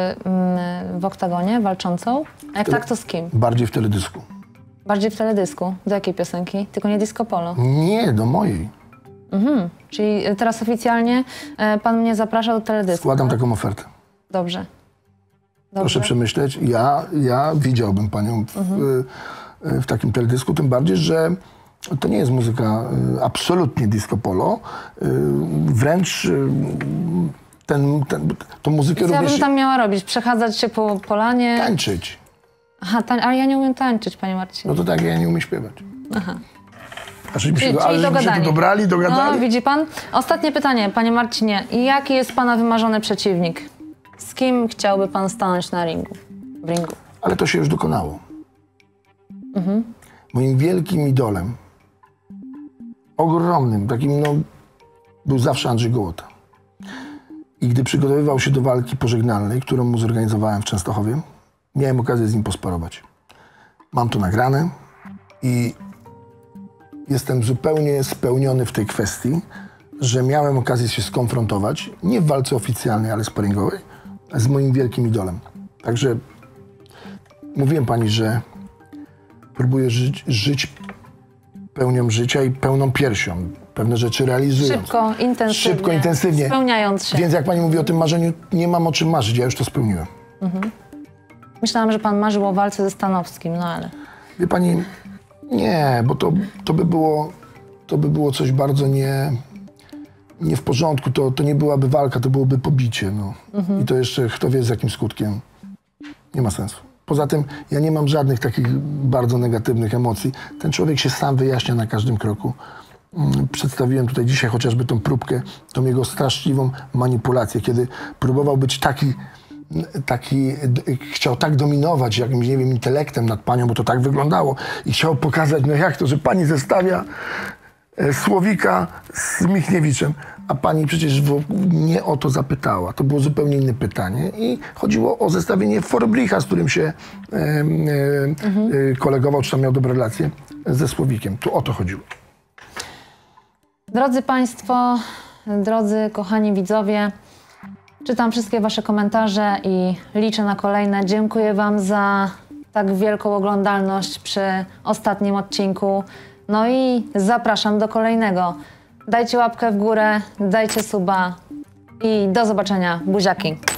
[SPEAKER 1] w oktagonie walczącą? A jak tak, to z kim?
[SPEAKER 2] Bardziej w teledysku.
[SPEAKER 1] Bardziej w teledysku? Do jakiej piosenki? Tylko nie disco polo?
[SPEAKER 2] Nie, do mojej.
[SPEAKER 1] Mhm. Czyli teraz oficjalnie pan mnie zaprasza do teledysku?
[SPEAKER 2] Składam
[SPEAKER 1] tak?
[SPEAKER 2] taką ofertę.
[SPEAKER 1] Dobrze. Dobrze.
[SPEAKER 2] Proszę przemyśleć. Ja, ja widziałbym panią w, mhm. w takim teledysku, tym bardziej, że to nie jest muzyka absolutnie disco polo. Wręcz ten, ten, tą muzykę
[SPEAKER 1] co
[SPEAKER 2] również...
[SPEAKER 1] ja bym tam miała robić? Przechadzać się po polanie?
[SPEAKER 2] Tańczyć.
[SPEAKER 1] Aha, tań... ale ja nie umiem tańczyć, panie Marcinie.
[SPEAKER 2] No to tak, ja nie umiem śpiewać.
[SPEAKER 1] Aha.
[SPEAKER 2] A żeśmy
[SPEAKER 1] Czyli,
[SPEAKER 2] się,
[SPEAKER 1] czyli
[SPEAKER 2] ale żeśmy się tu dobrali, dogadali?
[SPEAKER 1] No, widzi pan? Ostatnie pytanie, panie Marcinie. Jaki jest pana wymarzony przeciwnik? Z kim chciałby pan stanąć na ringu? W ringu?
[SPEAKER 2] Ale to się już dokonało. Mhm. Moim wielkim idolem, ogromnym, takim no, był zawsze Andrzej Gołota. I gdy przygotowywał się do walki pożegnalnej, którą mu zorganizowałem w Częstochowie, miałem okazję z nim posparować. Mam to nagrane i jestem zupełnie spełniony w tej kwestii, że miałem okazję się skonfrontować, nie w walce oficjalnej, ale sparingowej, z moim wielkim idolem. Także mówiłem pani, że próbuję żyć, żyć pełnią życia i pełną piersią. Pewne rzeczy realizując.
[SPEAKER 1] Szybko, intensywnie.
[SPEAKER 2] Szybko, intensywnie.
[SPEAKER 1] Spełniając się.
[SPEAKER 2] Więc jak pani mówi o tym marzeniu, nie mam o czym marzyć, ja już to spełniłem.
[SPEAKER 1] Mhm. Myślałam, że pan marzył o walce ze Stanowskim, no ale...
[SPEAKER 2] Wie pani, nie, bo to, to, by, było, to by było coś bardzo nie, nie w porządku. To, to nie byłaby walka, to byłoby pobicie. No. Mhm. I to jeszcze kto wie z jakim skutkiem. Nie ma sensu. Poza tym ja nie mam żadnych takich bardzo negatywnych emocji. Ten człowiek się sam wyjaśnia na każdym kroku. Przedstawiłem tutaj dzisiaj chociażby tą próbkę, tą jego straszliwą manipulację, kiedy próbował być taki, taki chciał tak dominować jakimś, nie wiem, intelektem nad panią, bo to tak wyglądało i chciał pokazać, no jak to, że pani zestawia Słowika z Michniewiczem, a pani przecież nie o to zapytała. To było zupełnie inne pytanie i chodziło o zestawienie Forblicha, z którym się e, e, mhm. e, kolegował, czy tam miał dobre relacje ze Słowikiem. Tu o to chodziło.
[SPEAKER 1] Drodzy Państwo, drodzy kochani widzowie, czytam wszystkie Wasze komentarze i liczę na kolejne. Dziękuję Wam za tak wielką oglądalność przy ostatnim odcinku. No i zapraszam do kolejnego. Dajcie łapkę w górę, dajcie suba i do zobaczenia. Buziaki.